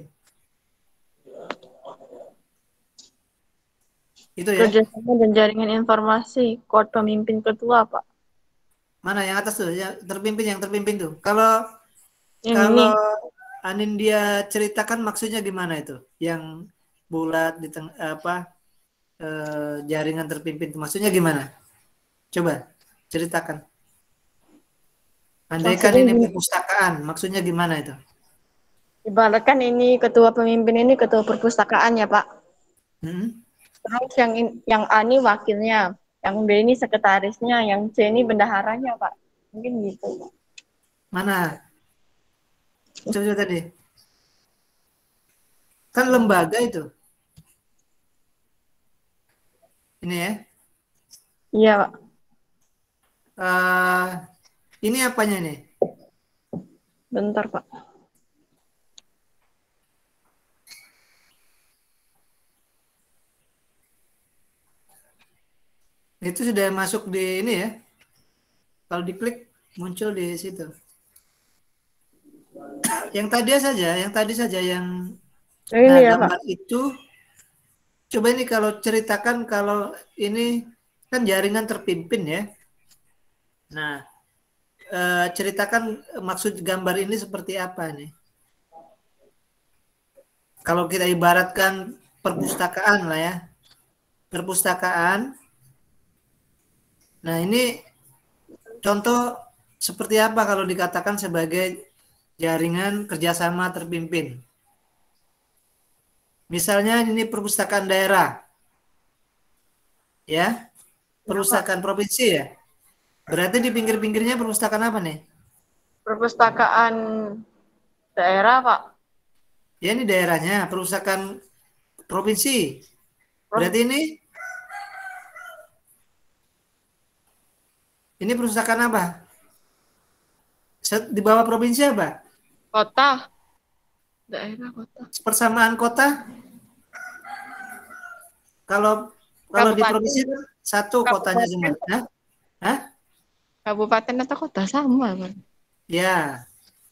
Itu ya. Kerjasama dan jaringan informasi. Kode pemimpin ketua Pak. Mana yang atas tuh? Yang terpimpin, yang terpimpin tuh. Kalau Yang ini. kalau Anin dia ceritakan maksudnya gimana itu? Yang bulat di tengah apa eh, jaringan terpimpin itu maksudnya gimana? Coba ceritakan. Andaikan Maksudnya ini gini. perpustakaan, maksudnya gimana itu? Ibaratkan ini ketua pemimpin ini ketua perpustakaan ya Pak. Hmm? Terus yang in- yang A ini wakilnya, yang B ini sekretarisnya, yang C ini bendaharanya Pak. Mungkin gitu Pak. Mana? Coba tadi. Kan lembaga itu. Ini ya. Iya Pak. Uh, ini apanya nih? Bentar Pak. Itu sudah masuk di ini ya. Kalau diklik muncul di situ. Yang tadi saja, yang tadi saja yang Ini nah ya Pak. gambar itu coba ini kalau ceritakan kalau ini kan jaringan terpimpin ya. Nah, eh, ceritakan maksud gambar ini seperti apa nih? Kalau kita ibaratkan perpustakaan lah ya. Perpustakaan. Nah, ini contoh seperti apa kalau dikatakan sebagai jaringan kerjasama terpimpin. Misalnya ini perpustakaan daerah. Ya. Ya Pak. Perpustakaan provinsi ya. Berarti di pinggir-pinggirnya perpustakaan apa nih? perpustakaan daerah, Pak. Ya ini daerahnya, perpustakaan provinsi. Berarti ini ini perpustakaan apa? Di bawah provinsi apa? Kota, daerah kota. Persamaan kota. Kalau kalau di Kabupaten, provinsi kan satu kotanya cuma. kabupaten, Hah? Hah? kabupaten atau kota sama, Pak. Ya.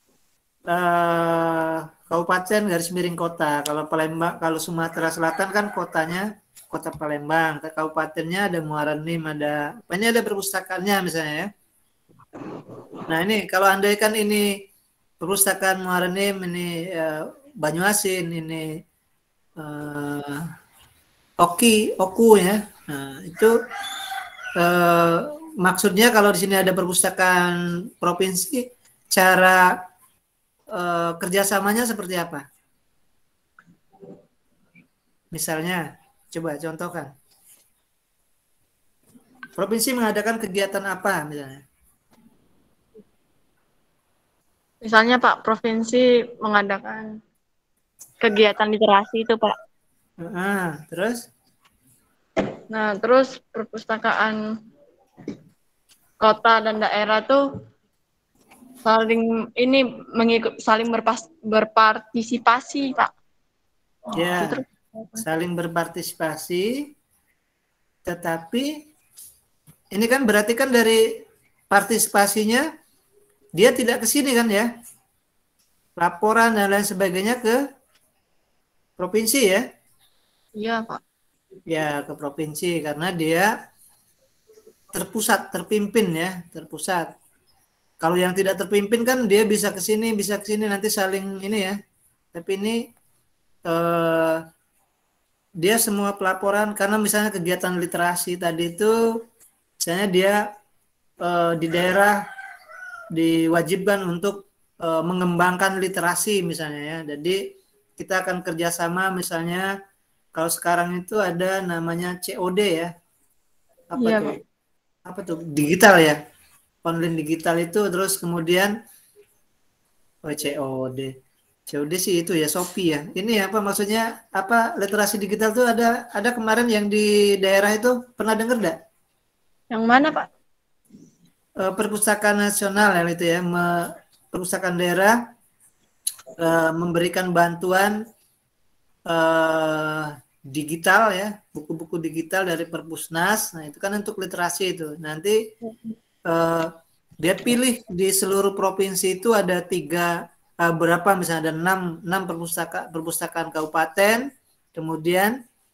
Eh, kabupaten garis miring kota. Kalau Palembang, kalau Sumatera Selatan kan kotanya kota Palembang. Kabupatennya ada Muara Enim, ada apa ini ada perpustakaannya misalnya ya. Nah ini kalau andai kan ini perpustakaan Muara Enim, ini eh, Banyuasin, ini eh, Oki, Oku ya. Nah itu eh, maksudnya kalau di sini ada perpustakaan provinsi, cara eh, kerjasamanya seperti apa? Misalnya, coba contohkan. Provinsi mengadakan kegiatan apa misalnya? Misalnya Pak, provinsi mengadakan kegiatan literasi itu, Pak. Nah, terus? Nah, terus perpustakaan kota dan daerah tuh saling ini mengikut saling berpas, berpartisipasi, Pak. Itu Ya, terus saling berpartisipasi, tetapi ini kan berarti kan dari partisipasinya dia tidak ke sini kan ya? Laporan dan lain sebagainya ke provinsi ya? iya, Pak. Ya, ke provinsi karena dia terpusat, terpimpin ya, terpusat. Kalau yang tidak terpimpin kan dia bisa ke sini, bisa ke sini nanti saling ini ya. Tapi ini eh, dia semua pelaporan karena misalnya kegiatan literasi tadi itu misalnya dia eh, di daerah diwajibkan untuk eh, mengembangkan literasi misalnya ya. Jadi kita akan kerjasama misalnya kalau sekarang itu ada namanya C O D ya. Apa Iya, tuh? Pak. Apa tuh? Digital ya. Online digital itu terus kemudian oh, C O D. C O D sih itu ya Shopee ya. Ini apa maksudnya apa literasi digital tuh ada ada kemarin yang di daerah itu pernah dengar enggak? Yang mana, Pak? Eh, perpustakaan nasional yang itu ya, me- perpustakaan daerah eh, memberikan bantuan eh, digital ya, buku-buku digital dari Perpusnas. Nah, itu kan untuk literasi itu. Nanti eh, dia pilih di seluruh provinsi itu ada tiga eh, berapa misalnya ada enam enam perpustakaan perpustakaan kabupaten, kemudian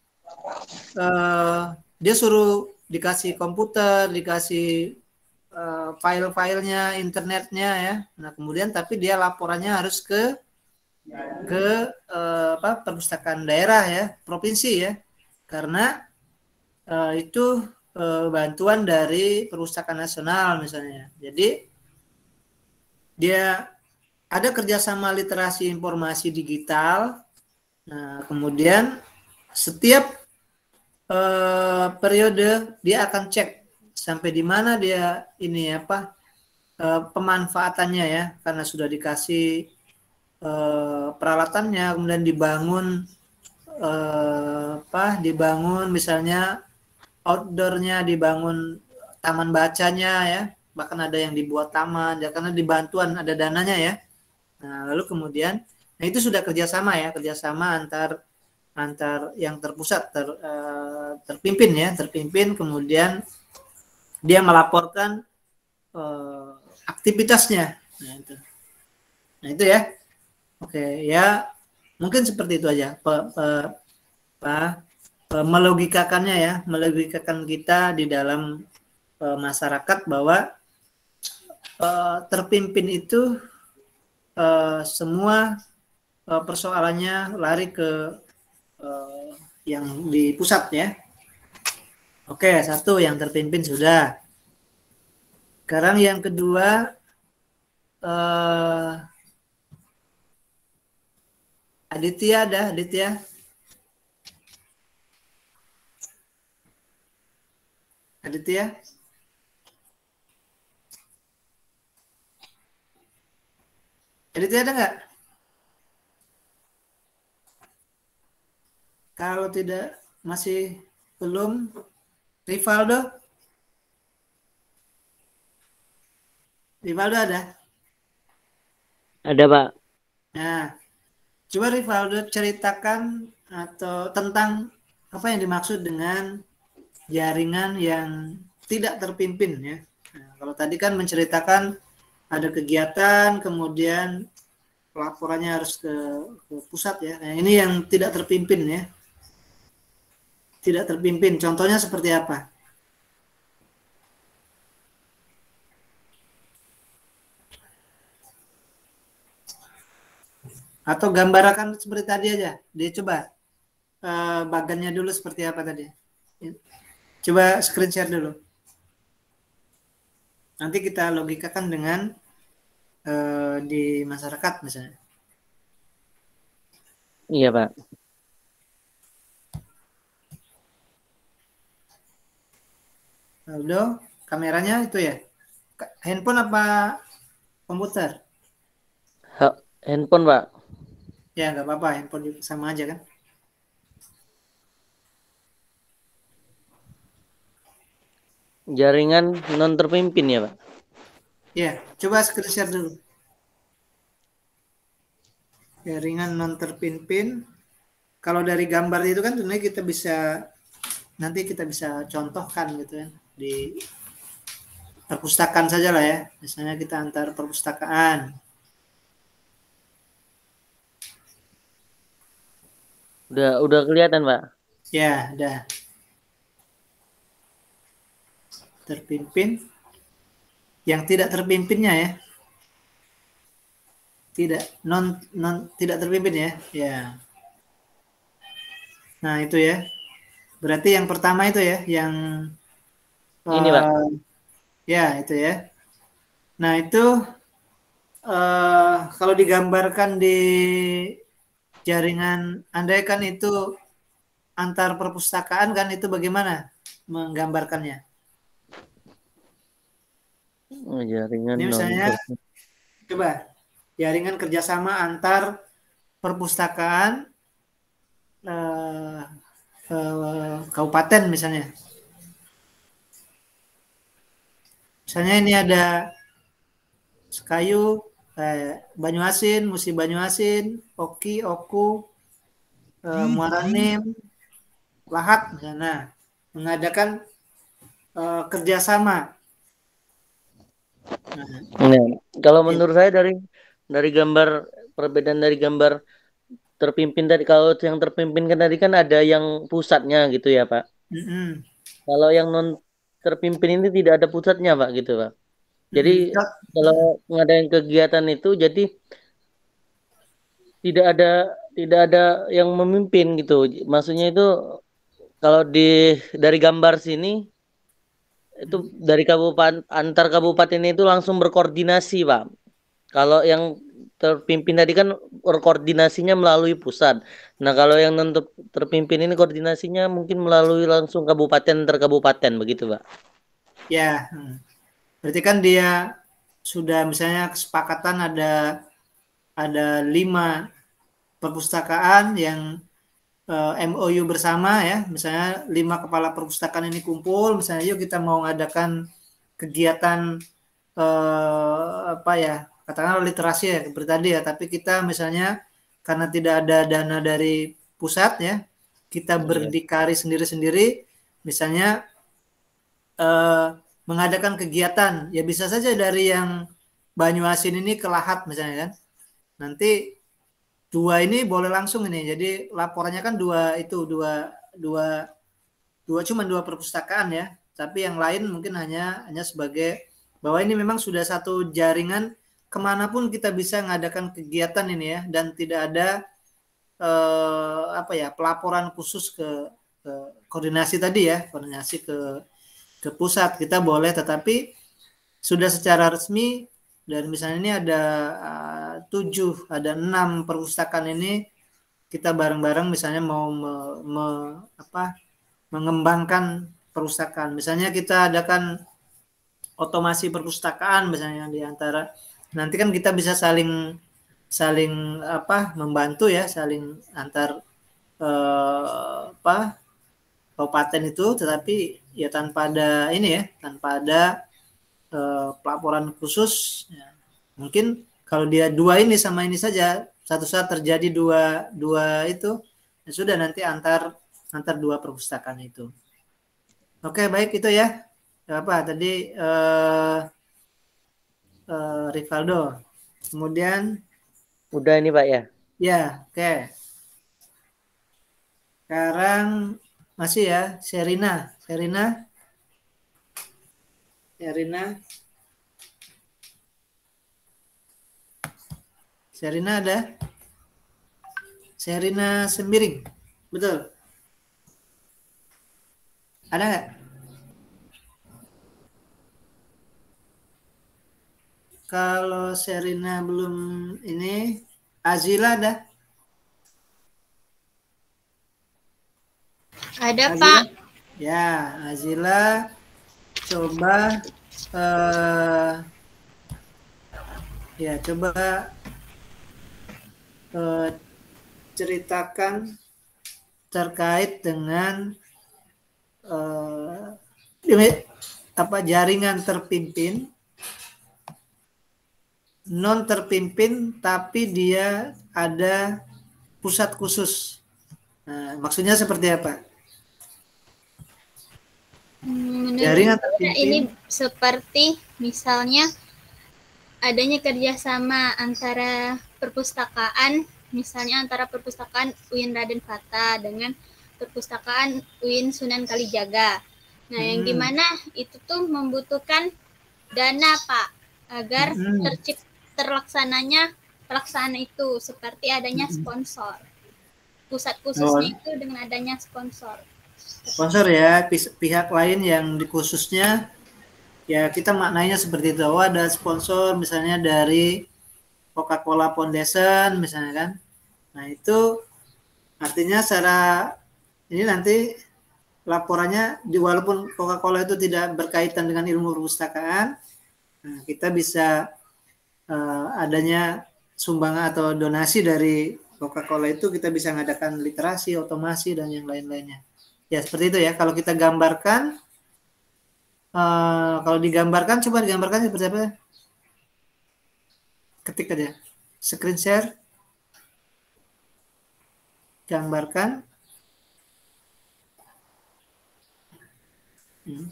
eh, dia suruh dikasih komputer, dikasih uh, file-filenya, internetnya ya. Nah kemudian tapi dia laporannya harus ke ke uh, apa perpustakaan daerah ya, provinsi ya, karena uh, itu uh, bantuan dari perpustakaan nasional misalnya. Jadi dia ada kerjasama literasi informasi digital. Nah kemudian setiap uh, periode dia akan cek sampai di mana dia ini apa uh, pemanfaatannya ya karena sudah dikasih uh, peralatannya kemudian dibangun uh, apa dibangun misalnya outdoornya dibangun taman bacanya ya bahkan ada yang dibuat taman ya karena dibantuan ada dananya ya nah lalu kemudian nah itu sudah kerjasama ya kerjasama antar antar yang terpusat ter, uh, terpimpin ya terpimpin kemudian dia melaporkan uh, aktivitasnya nah itu nah itu ya oke ya mungkin seperti itu aja pe, pe, pe, pe, melogikakannya ya melogikakan kita di dalam e, masyarakat bahwa e, terpimpin itu e, semua e, persoalannya lari ke e, yang di pusat ya oke satu yang terpimpin sudah sekarang yang kedua e, Aditya ada Aditya Aditya Edit ada nggak? Kalau tidak masih belum, Rivaldo? Rivaldo ada? Ada, Pak. Nah, coba Rivaldo ceritakan atau tentang apa yang dimaksud dengan jaringan yang tidak terpimpin ya. Nah, kalau tadi kan menceritakan ada kegiatan, kemudian pelaporannya harus ke, ke pusat ya. Nah, ini yang tidak terpimpin ya. Tidak terpimpin. Contohnya seperti apa? Atau gambarkan seperti tadi aja. Dia coba uh, bagannya dulu seperti apa tadi. Coba screen share dulu. Nanti kita logikakan dengan uh, di masyarakat misalnya. Iya, Pak. Udah, kameranya itu ya? Handphone apa komputer? Ha, handphone, Pak. Ya, nggak apa-apa. Handphone juga sama aja kan? Jaringan non terpimpin ya, Pak? Ya, coba screen share dulu. Jaringan non terpimpin. Kalau dari gambar itu kan sebenarnya kita bisa nanti kita bisa contohkan gitu ya di perpustakaan saja lah ya. Misalnya kita antar perpustakaan. Udah udah kelihatan, Pak? Ya, udah. Terpimpin. Yang tidak terpimpinnya ya. Tidak non non tidak terpimpin ya. Ya. Nah, itu ya. Berarti yang pertama itu ya, yang Ini, Pak. uh, ya, itu ya. Nah, itu uh, kalau digambarkan di jaringan andai kan itu antar perpustakaan kan itu bagaimana menggambarkannya? Oh, jaringan Ini non misalnya coba jaringan kerjasama antar perpustakaan uh, uh, kabupaten misalnya. Misalnya ini ada Sekayu, eh, Banyuasin, Musi Banyuasin, Oki, Oku, eh, Muara Enim, Lahat, misalnya mengadakan eh, kerjasama. Nah, Nah, kalau ya. menurut saya dari dari gambar perbedaan dari gambar terpimpin tadi, kalau yang terpimpin kan tadi kan ada yang pusatnya gitu ya, Pak. Mm-mm. Kalau yang non terpimpin ini tidak ada pusatnya, Pak, gitu, Pak. Jadi Mm-mm. kalau ngadain kegiatan itu jadi tidak ada tidak ada yang memimpin gitu. Maksudnya itu kalau di dari gambar sini itu dari kabupaten antar kabupaten itu langsung berkoordinasi, Pak. Kalau yang terpimpin tadi kan berkoordinasinya melalui pusat. Nah, kalau yang non terpimpin ini koordinasinya mungkin melalui langsung kabupaten antar kabupaten begitu, Pak. Ya, berarti kan dia sudah misalnya kesepakatan ada ada lima perpustakaan yang uh, M O U bersama ya, misalnya lima kepala perpustakaan ini kumpul, misalnya yuk kita mau mengadakan kegiatan uh, apa ya, katakanlah literasi ya seperti tadi ya, tapi kita misalnya karena tidak ada dana dari pusat ya, kita Iya. berdikari sendiri-sendiri, misalnya uh, mengadakan kegiatan, ya bisa saja dari yang Banyuasin ini ke Lahat misalnya kan, nanti dua ini boleh langsung ini. Jadi laporannya kan dua itu dua dua dua cuma dua perpustakaan ya. Tapi yang lain mungkin hanya hanya sebagai bahwa ini memang sudah satu jaringan kemanapun kita bisa mengadakan kegiatan ini ya dan tidak ada eh, apa ya pelaporan khusus ke, ke koordinasi tadi ya koordinasi ke ke pusat kita boleh tetapi sudah secara resmi dan misalnya ini ada uh, tujuh, ada enam perpustakaan ini kita bareng-bareng misalnya mau me, me, apa, mengembangkan perpustakaan. Misalnya kita adakan otomasi perpustakaan misalnya di antara nanti kan kita bisa saling saling apa membantu ya, saling antar eh, apa kabupaten itu, tetapi ya tanpa ada ini ya, tanpa ada eh, pelaporan khusus. Ya. Mungkin kalau dia dua ini sama ini saja, satu saat terjadi dua dua itu, ya sudah nanti antar antar dua perpustakaan itu. Oke, baik itu ya. Apa tadi eh, eh, Rivaldo. Kemudian Udah ini Pak ya. ya, oke. Sekarang masih ya, Sherina. Sherina. Sherina. Sherina ada? Sherina Sembiring. Betul. Ada nggak? Kalau Sherina belum ini, Azila ada? Ada, Azila? Pak. Ya, Azila coba eh, ya coba eh, ceritakan terkait dengan eh, ini, apa jaringan terpimpin, non terpimpin tapi dia ada pusat khusus. Nah, maksudnya seperti apa? Menurut Jaringan saya terpimpin. ini seperti misalnya adanya kerjasama antara perpustakaan, misalnya antara perpustakaan U I N Raden Fata dengan perpustakaan U I N Sunan Kalijaga. Nah, Hmm. yang dimana itu tuh membutuhkan dana, Pak, agar Hmm. tercip terlaksananya pelaksanaan itu, seperti adanya Hmm. sponsor. Pusat Oh. khususnya itu dengan adanya sponsor. Sponsor ya, pi- pihak lain yang di khususnya ya kita maknanya seperti itu. Oh, ada sponsor misalnya dari Coca-Cola Foundation misalnya kan. Nah, itu artinya secara ini nanti laporannya di walaupun Coca-Cola itu tidak berkaitan dengan ilmu perpustakaan, nah, kita bisa uh, adanya sumbangan atau donasi dari Coca-Cola itu kita bisa mengadakan literasi, otomasi dan yang lain-lainnya. Ya seperti itu ya. Kalau kita gambarkan, uh, kalau digambarkan coba digambarkan seperti apa? Ketik aja, screen share, gambarkan. Hmm.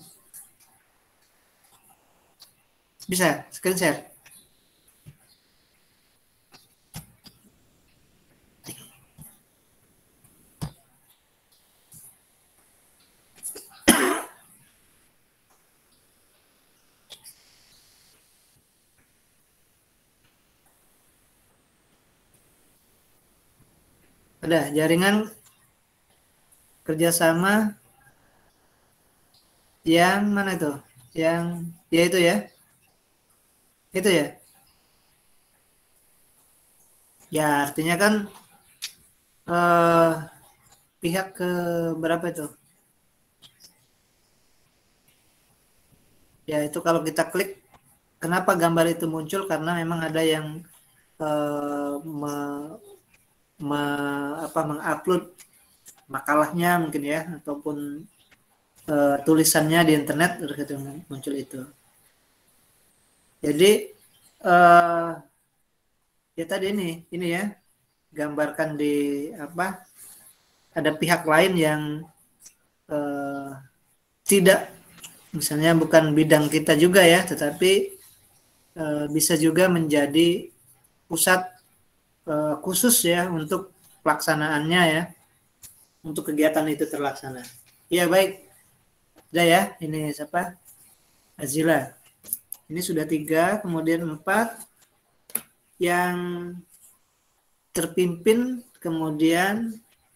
Bisa screen share. Ada jaringan kerjasama yang mana itu? Yang ya itu ya, itu ya. Ya artinya kan eh, pihak ke berapa itu? Ya itu kalau kita klik, kenapa gambar itu muncul? Karena memang ada yang eh, me, me, apa, mengupload makalahnya mungkin ya, ataupun uh, tulisannya di internet terus itu muncul itu. Jadi uh, ya tadi ini ini ya gambarkan di apa ada pihak lain yang uh, tidak misalnya bukan bidang kita juga ya, tetapi uh, bisa juga menjadi pusat uh, khusus ya untuk pelaksanaannya ya, untuk kegiatan itu terlaksana. Ya baik, udah ya, ini siapa? Azila. Ini sudah tiga, kemudian empat yang terpimpin, kemudian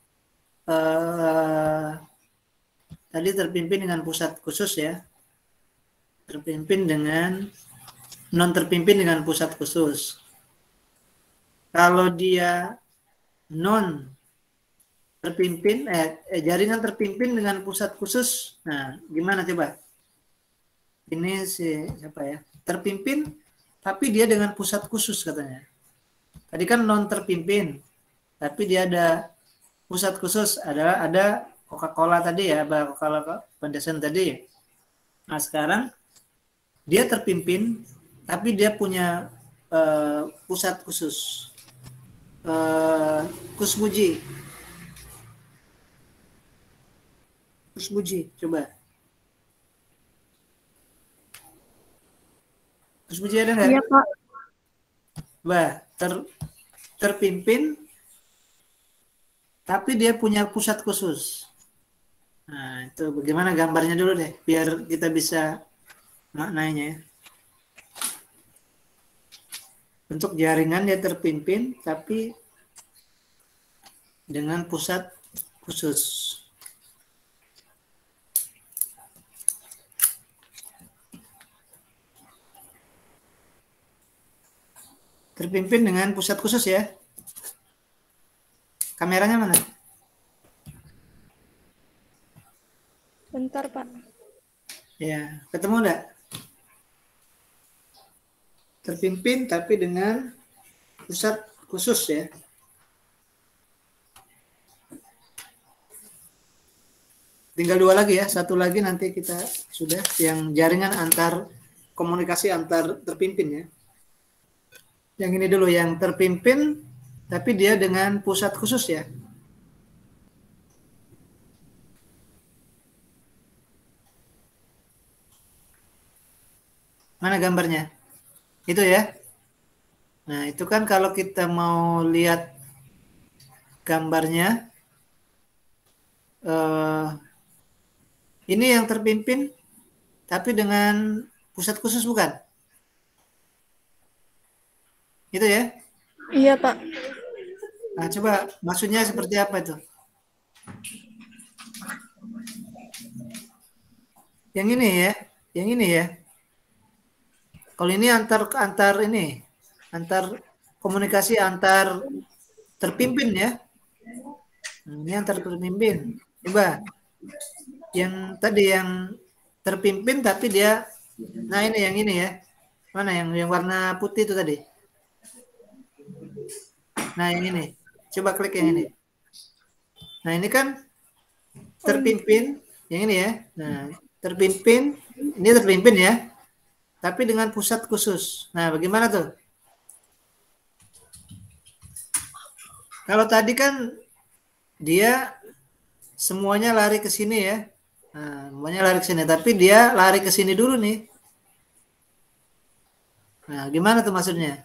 eh, tadi terpimpin dengan pusat khusus ya, terpimpin dengan non terpimpin dengan pusat khusus. Kalau dia non terpimpin, eh, eh jaringan terpimpin dengan pusat khusus, nah gimana coba? Ini si siapa ya? Terpimpin, tapi dia dengan pusat khusus katanya. Tadi kan non terpimpin, tapi dia ada pusat khusus, adalah ada Coca-Cola tadi ya, Coca-Cola Foundation tadi. Nah sekarang dia terpimpin, tapi dia punya uh, pusat khusus. Uh, Kusmuji, Kusmuji, coba. Kusmuji ada nggak? Iya, Pak. Bah, ter, terpimpin, tapi dia punya pusat khusus. Nah, itu bagaimana gambarnya dulu deh, biar kita bisa maknanya ya. Untuk jaringan dia terpimpin, tapi dengan pusat khusus. Terpimpin dengan pusat khusus ya. Kameranya mana? Bentar, Pak. Ya, ketemu enggak? Terpimpin tapi dengan pusat khusus ya. Tinggal dua lagi ya, satu lagi nanti kita sudah yang jaringan antar komunikasi antar terpimpin ya. Yang ini dulu yang terpimpin tapi dia dengan pusat khusus ya. Mana gambarnya? Itu ya. Nah, itu kan kalau kita mau lihat gambarnya, eh, ini yang terpimpin, tapi dengan pusat khusus bukan? Itu ya? Iya, Pak. Nah, coba maksudnya seperti apa itu? Yang ini ya, yang ini ya. Kalau ini antar antar ini, antar komunikasi antar terpimpin ya. Ini antar terpimpin. Coba yang tadi yang terpimpin tapi dia, nah ini yang ini ya. Mana yang yang warna putih itu tadi? Nah yang ini. Coba klik yang ini. Nah ini kan terpimpin, yang ini ya. Nah terpimpin, ini terpimpin ya. Tapi dengan pusat khusus. Nah, bagaimana tuh? Kalau tadi kan dia semuanya lari ke sini ya. Nah, semuanya lari ke sini, tapi dia lari ke sini dulu nih. Nah, gimana tuh maksudnya?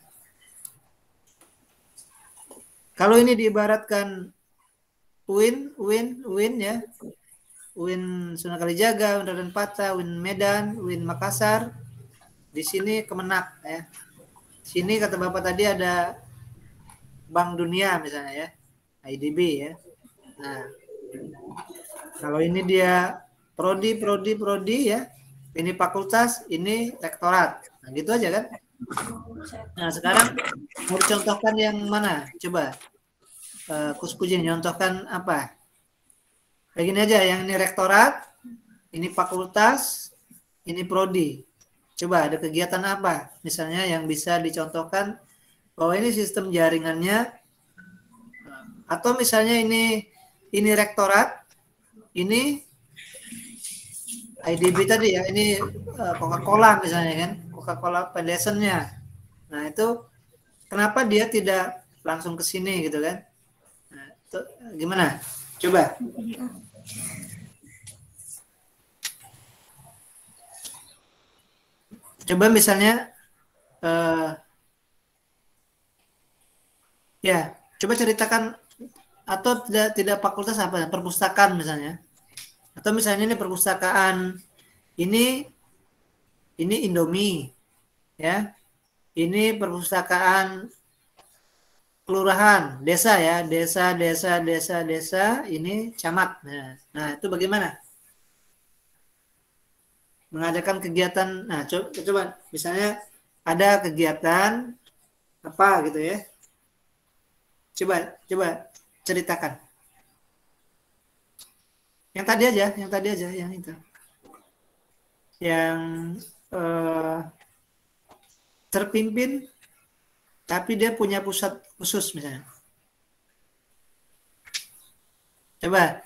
Kalau ini diibaratkan U I N, U I N, U I N ya. U I N Sunan Kalijaga, U I N Raden Patah, U I N Medan, U I N Makassar. Di sini Kemenak ya. Sini kata Bapak tadi ada Bank Dunia misalnya ya, I D B ya. Nah, kalau ini dia prodi, prodi, prodi ya. Ini fakultas, ini rektorat. Nah, gitu aja kan. Nah, sekarang mau dicontohkan yang mana? Coba. Uh, Kuspuji contohkan apa? Kayak gini aja, yang ini rektorat, ini fakultas, ini prodi. Coba ada kegiatan apa misalnya yang bisa dicontohkan bahwa ini sistem jaringannya, atau misalnya ini ini rektorat, ini I D B tadi ya, ini Coca-Cola misalnya kan, Coca-Cola Foundation-nya. Nah itu kenapa dia tidak langsung ke sini gitu kan? Nah, itu gimana? Coba. Coba misalnya, uh, ya, coba ceritakan atau tidak tidak fakultas apa, perpustakaan misalnya, atau misalnya ini perpustakaan, ini ini Indomie, ya, ini perpustakaan kelurahan, desa ya, desa, desa, desa, desa, ini camat. Nah, nah itu bagaimana? Mengadakan kegiatan, nah coba, coba misalnya ada kegiatan apa gitu ya, coba coba ceritakan yang tadi aja, yang tadi aja, yang itu, yang eh, terpimpin tapi dia punya pusat khusus misalnya. Coba.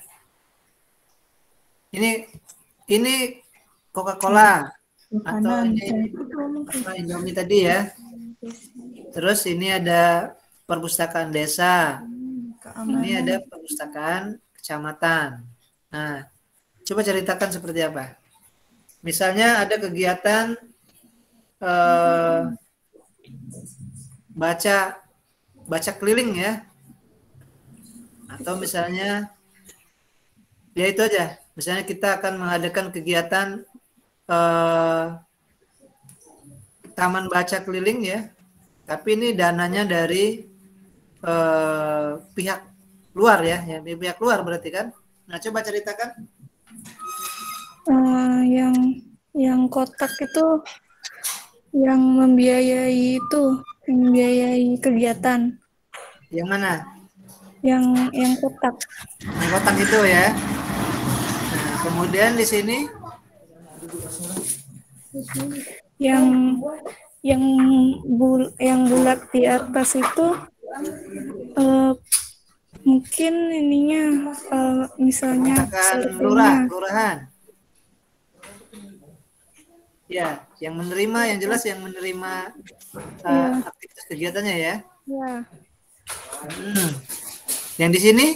Ini ini Coca-Cola atau ini apa, Indomie tadi ya. Terus ini ada perpustakaan desa. Ini ada perpustakaan kecamatan. Nah, coba ceritakan seperti apa. Misalnya ada kegiatan eh, baca baca keliling ya. Atau misalnya ya itu aja. Misalnya kita akan mengadakan kegiatan eh, taman baca keliling ya. Tapi ini dananya dari eh, pihak luar ya, ya pihak luar berarti kan. Nah, coba ceritakan. Uh, yang yang kotak itu yang membiayai itu, yang membiayai kegiatan. Yang mana? Yang yang kotak. Yang kotak itu ya. Nah, kemudian di sini yang yang bul yang bulat di atas itu uh, mungkin ininya uh, misalnya lurah, kelurahan. Ya, yang menerima, yang jelas yang menerima uh, ya. Aktivitas kegiatannya ya. Ya. Hmm. Yang di sini?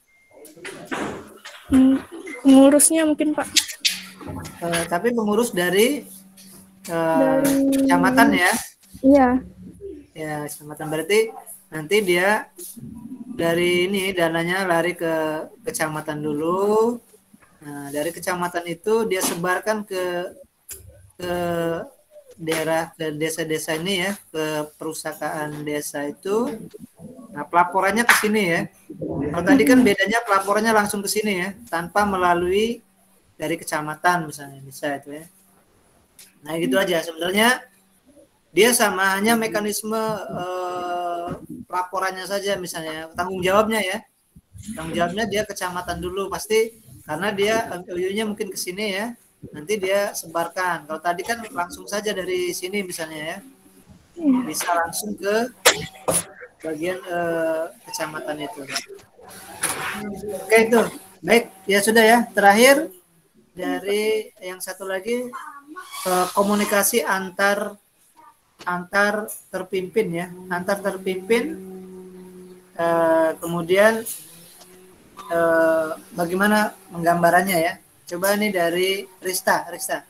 Pengurusnya mungkin Pak. Uh, tapi pengurus dari, uh, dari kecamatan ya? Iya. Ya, kecamatan berarti nanti dia dari ini dananya lari ke kecamatan dulu. Nah, dari kecamatan itu dia sebarkan ke ke daerah, ke desa-desa ini ya, ke perusahaan desa itu. Nah, pelaporannya ke sini ya. Kalau tadi kan bedanya pelaporannya langsung ke sini ya, tanpa melalui dari kecamatan misalnya, bisa itu ya. Nah, gitu aja sebenarnya. Dia sama, hanya mekanisme eh, laporannya saja misalnya, tanggung jawabnya ya. Tanggung jawabnya dia kecamatan dulu pasti, karena dia M O U-nya mungkin ke sini ya. Nanti dia sebarkan. Kalau tadi kan langsung saja dari sini misalnya ya. Bisa langsung ke bagian eh, kecamatan itu. Oke itu. Baik, ya sudah ya. Terakhir dari yang satu lagi eh, komunikasi antar antar terpimpin ya, antar terpimpin eh, kemudian eh, bagaimana menggambarannya ya. Coba nih dari Rista, Rista.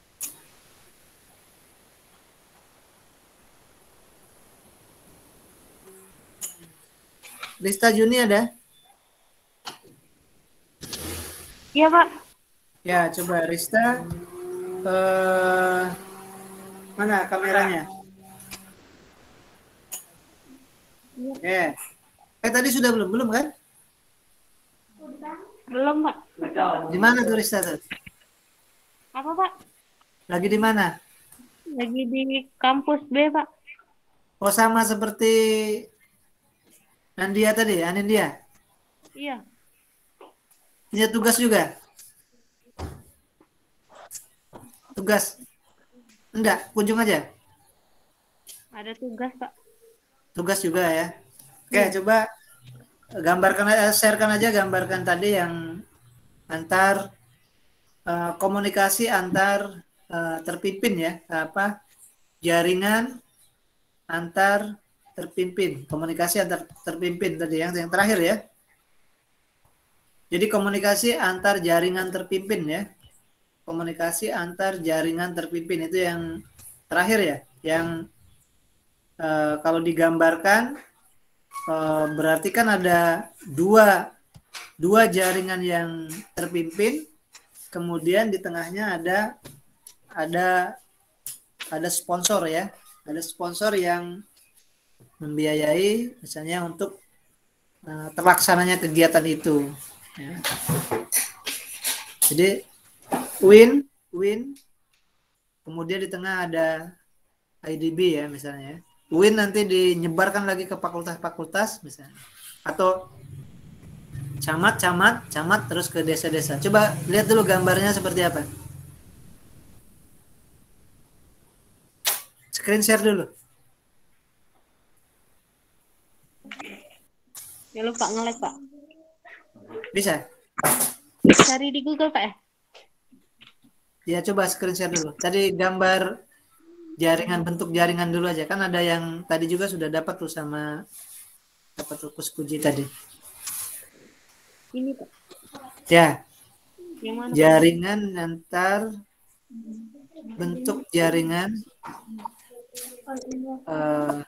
Rista Juni ada? Iya, Pak. Ya, coba Rista. Eh, mana kameranya? Ya. Eh tadi sudah belum, belum kan? Belum, Pak. Di mana tuh Rista tuh? Apa, Pak? Lagi di mana? Lagi di kampus B, Pak. Oh, sama seperti Nandia tadi, Anindya? Iya. Punya tugas juga? Tugas? Enggak, kunjung aja? Ada tugas, Pak. Tugas juga ya? Oke, ya. Coba gambarkan aja, sharekan aja gambarkan tadi yang antar uh, komunikasi antar uh, terpimpin ya, apa jaringan antar terpimpin, komunikasi antar terpimpin tadi yang yang terakhir ya. Jadi komunikasi antar jaringan terpimpin ya, komunikasi antar jaringan terpimpin itu yang terakhir ya, yang uh, kalau digambarkan uh, berarti kan ada dua dua jaringan yang terpimpin, kemudian di tengahnya ada ada ada sponsor ya, ada sponsor yang membiayai misalnya untuk uh, terlaksananya kegiatan itu. Ya. Jadi win win, kemudian di tengah ada I D B ya misalnya. Win nanti dinyebarkan lagi ke fakultas-fakultas misalnya, atau camat, camat, camat terus ke desa-desa. Coba lihat dulu gambarnya seperti apa. Screen share dulu. Ya lupa nge-like, Pak. Bisa? Cari di Google, Pak ya? Ya coba screenshot dulu. Tadi gambar jaringan, bentuk jaringan dulu aja. Kan ada yang tadi juga sudah dapat tuh sama apa tuh Kuskuji tadi. Ini, Pak. Ya, Yang mana, Pak? jaringan antar bentuk jaringan eh,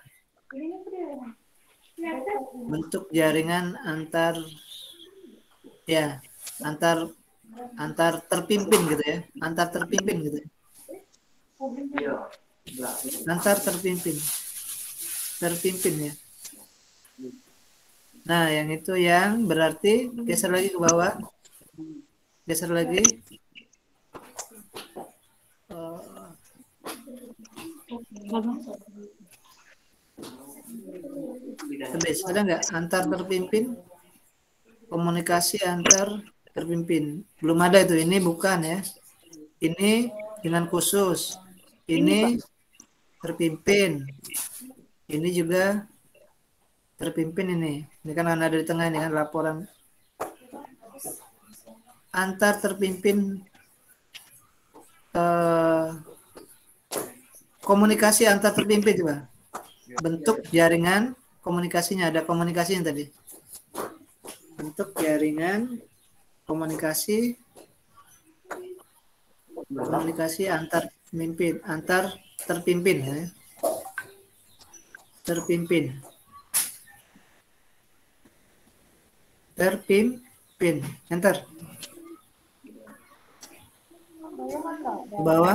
bentuk jaringan antar ya antar antar terpimpin gitu ya, antar terpimpin gitu ya. Antar terpimpin terpimpin ya. Nah, yang itu yang berarti geser lagi ke bawah, geser lagi. Uh, Habis, ada nggak antar terpimpin? Komunikasi antar terpimpin. Belum ada itu. Ini bukan ya. Ini dengan khusus. Ini terpimpin. Ini juga terpimpin ini. Ini kan ada di tengah ini kan laporan. Antar terpimpin eh, komunikasi antar terpimpin coba. Bentuk jaringan komunikasinya, ada komunikasinya tadi. Bentuk jaringan komunikasi komunikasi antar pemimpin, antar terpimpin ya. Terpimpin. Terpimpin. Enter. Ke bawah.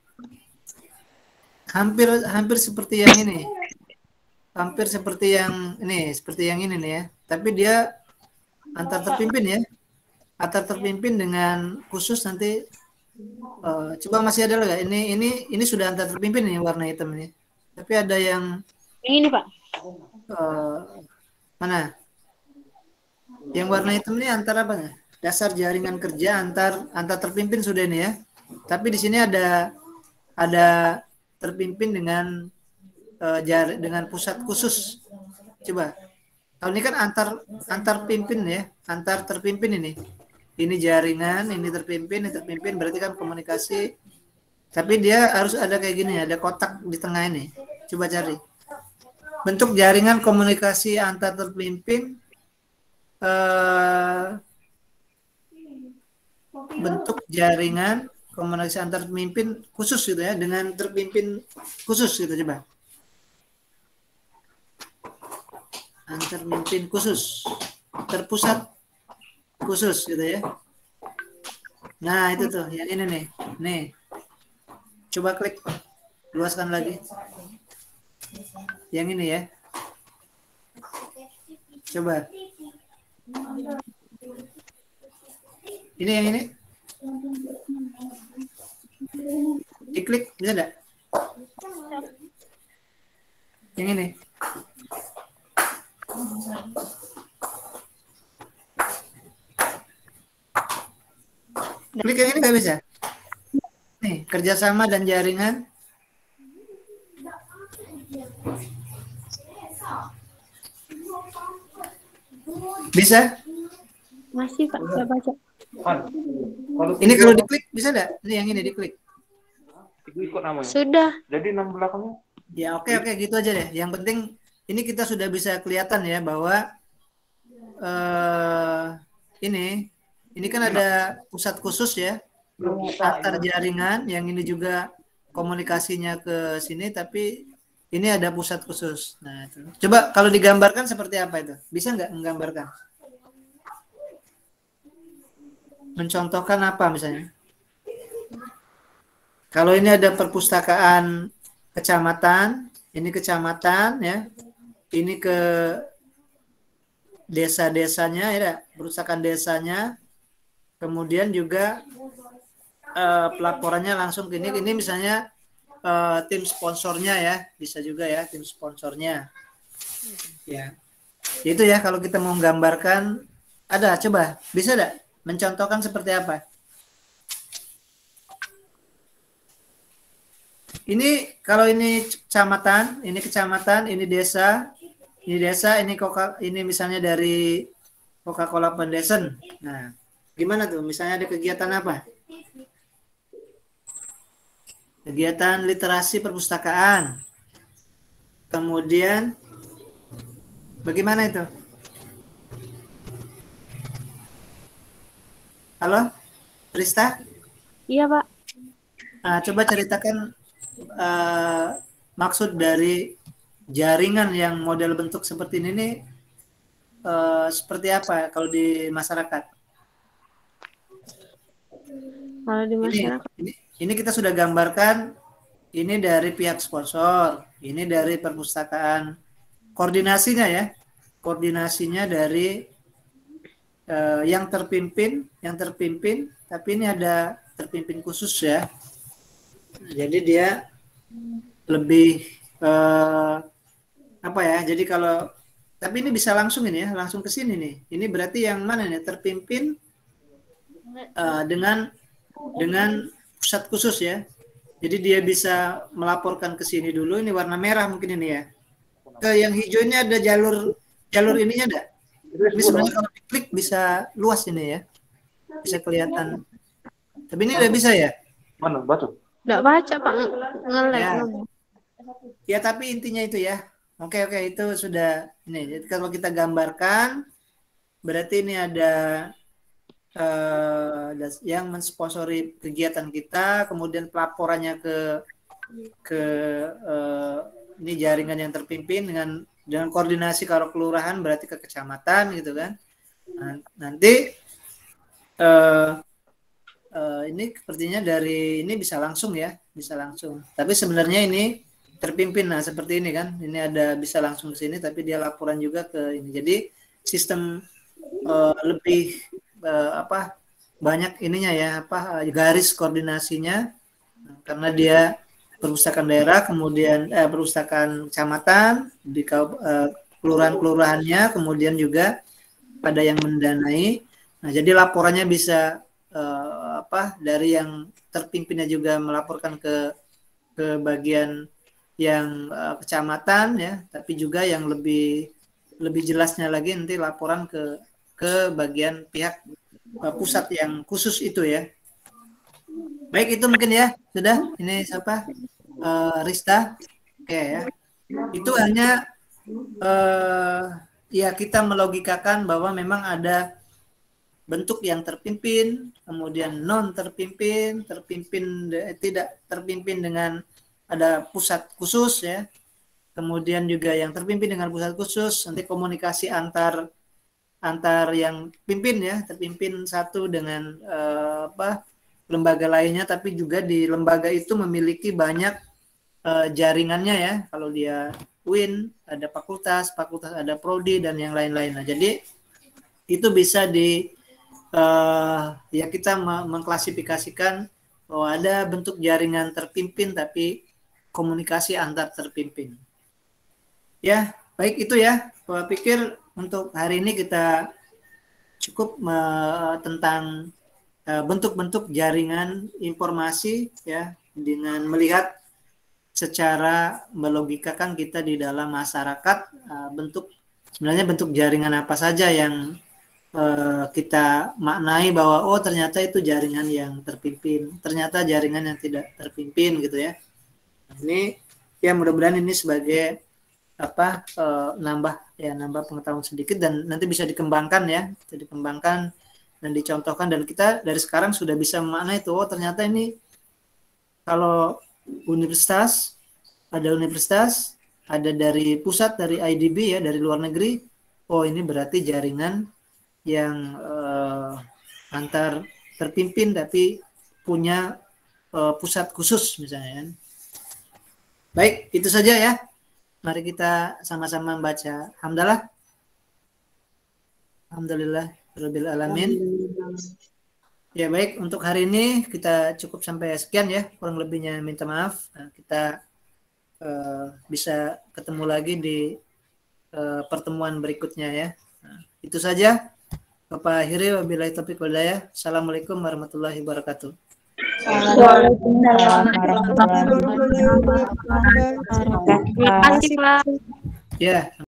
Hampir hampir seperti yang ini. Hampir seperti yang ini, seperti yang ini nih ya. Tapi dia antar terpimpin ya. Antar terpimpin dengan khusus nanti uh, coba masih ada nggak? Ini ini ini sudah antar terpimpin nih warna hitam ini. Tapi ada yang Yang ini, Pak. uh, mana? Yang warna hitam ini antar apa nih? Dasar jaringan kerja antar antar terpimpin sudah ini ya. Tapi di sini ada ada terpimpin dengan uh, jar dengan pusat khusus. Coba. Kalau ini kan antar antar pimpin ya, antar terpimpin ini. Ini jaringan, ini terpimpin, ini terpimpin berarti kan komunikasi. Tapi dia harus ada kayak gini, ada kotak di tengah ini. Coba cari. Bentuk jaringan komunikasi antar terpimpin uh, bentuk jaringan komunikasi antar pemimpin khusus gitu ya, dengan terpimpin khusus gitu coba. Antar pemimpin khusus, terpusat khusus gitu ya. Nah, itu tuh yang ini nih. Nih. Coba klik, luaskan lagi. Yang ini ya. Coba. Ini yang ini. Diklik bisa enggak? Yang ini. Klik yang ini nggak bisa. Nih, kerjasama dan jaringan. Bisa? Masih, Pak. Saya baca. Ini kalau diklik bisa enggak? Ini yang ini diklik. Ikut namanya. Sudah. Jadi nama belakangnya. Ya oke oke gitu aja deh. Yang penting ini kita sudah bisa kelihatan ya bahwa uh, ini ini kan ada pusat khusus ya antar jaringan, yang ini juga komunikasinya ke sini, tapi ini ada pusat khusus. Nah itu. Coba kalau digambarkan seperti apa itu? Bisa nggak menggambarkan? Mencontohkan apa misalnya? Kalau ini ada perpustakaan kecamatan, ini kecamatan ya, ini ke desa-desanya ya, perpustakaan desanya, kemudian juga uh, pelaporannya langsung ke ini, ini misalnya uh, tim sponsornya ya, bisa juga ya tim sponsornya, ya, itu ya kalau kita mau menggambarkan, ada coba bisa enggak mencontohkan seperti apa? Ini kalau ini kecamatan, ini kecamatan, ini desa, Ini desa, ini Coca, ini misalnya dari Coca-Cola Foundation. Nah, gimana tuh? Misalnya ada kegiatan apa? Kegiatan literasi perpustakaan. Kemudian, bagaimana itu? Halo, Rista? Iya, Pak. Nah, coba ceritakan uh, maksud dari jaringan yang model bentuk seperti ini nih, uh, seperti apa kalau di masyarakat? Kalau di Ini, masyarakat. ini, ini kita sudah gambarkan, ini dari pihak sponsor, ini dari perpustakaan. Koordinasinya ya, koordinasinya dari uh, yang terpimpin, yang terpimpin, tapi ini ada terpimpin khusus ya. Jadi dia lebih uh, apa ya? Jadi kalau tapi ini bisa langsung ini ya, langsung ke sini nih. Ini berarti yang mana nih? Terpimpin uh, dengan dengan pusat khusus ya. Jadi dia bisa melaporkan ke sini dulu. Ini warna merah mungkin ini ya. Ke yang hijau ini ada jalur jalur ininya ada. Ini sebenarnya kalau diklik bisa luas ini ya. Bisa kelihatan. Tapi ini udah bisa ya? Mana batu? Nggak baca, Pak. Nge-lag. Ya. Ya, tapi intinya itu ya. Oke, oke, itu sudah ini. Jadi kalau kita gambarkan, berarti ini ada uh, yang mensponsori kegiatan kita, kemudian pelaporannya ke ke uh, ini jaringan yang terpimpin dengan dengan koordinasi kalau kelurahan berarti ke kecamatan gitu kan. Nah, nanti uh, Uh, ini sepertinya dari ini bisa langsung ya, bisa langsung. Tapi sebenarnya ini terpimpin, nah seperti ini kan. Ini ada bisa langsung ke sini, tapi dia laporan juga ke ini. Jadi sistem uh, lebih uh, apa banyak ininya ya, apa garis koordinasinya, karena dia perpustakaan daerah, kemudian eh, perpustakaan kecamatan di uh, kelurahan-kelurahannya, kemudian juga ada yang mendanai. Nah jadi laporannya bisa Uh, apa dari yang terpimpinnya juga melaporkan ke ke bagian yang uh, kecamatan ya, tapi juga yang lebih lebih jelasnya lagi nanti laporan ke ke bagian pihak uh, pusat yang khusus itu ya. Baik, itu mungkin ya sudah. Ini siapa? Uh, Rista. Oke ya. Itu hanya uh, ya kita melogikakan bahwa memang ada bentuk yang terpimpin, kemudian non terpimpin, terpimpin tidak terpimpin dengan ada pusat khusus ya, kemudian juga yang terpimpin dengan pusat khusus, nanti komunikasi antar antar yang pimpin ya, terpimpin satu dengan eh, apa lembaga lainnya, tapi juga di lembaga itu memiliki banyak eh, jaringannya ya, kalau dia U I N ada fakultas, fakultas ada prodi dan yang lain-lain. Nah, jadi itu bisa di Uh, ya kita mengklasifikasikan bahwa ada bentuk jaringan terpimpin tapi komunikasi antar terpimpin. Ya, baik itu ya. Saya pikir untuk hari ini kita cukup uh, tentang uh, bentuk-bentuk jaringan informasi ya, dengan melihat secara melogikakan kita di dalam masyarakat uh, bentuk sebenarnya bentuk jaringan apa saja yang kita maknai bahwa oh ternyata itu jaringan yang terpimpin, ternyata jaringan yang tidak terpimpin gitu ya. Ini ya mudah-mudahan ini sebagai apa uh, nambah ya nambah pengetahuan sedikit dan nanti bisa dikembangkan ya, bisa dikembangkan dan dicontohkan, dan kita dari sekarang sudah bisa memaknai itu oh ternyata ini kalau universitas ada universitas ada dari pusat dari I D B ya dari luar negeri, oh ini berarti jaringan yang uh, antar terpimpin tapi punya uh, pusat khusus misalnya. Baik, itu saja ya. Mari kita sama-sama membaca hamdalah. Alhamdulillah rabbil alamin. Ya baik, untuk hari ini kita cukup sampai sekian ya. Kurang lebihnya minta maaf. Nah, kita uh, bisa ketemu lagi di uh, pertemuan berikutnya ya. Nah, itu saja. Bapak akhiri wabillahi taufiq wal hidayah. Assalamualaikum warahmatullahi wabarakatuh. Waalaikumsalam warahmatullahi wabarakatuh. Terima kasih, Pak. Ya.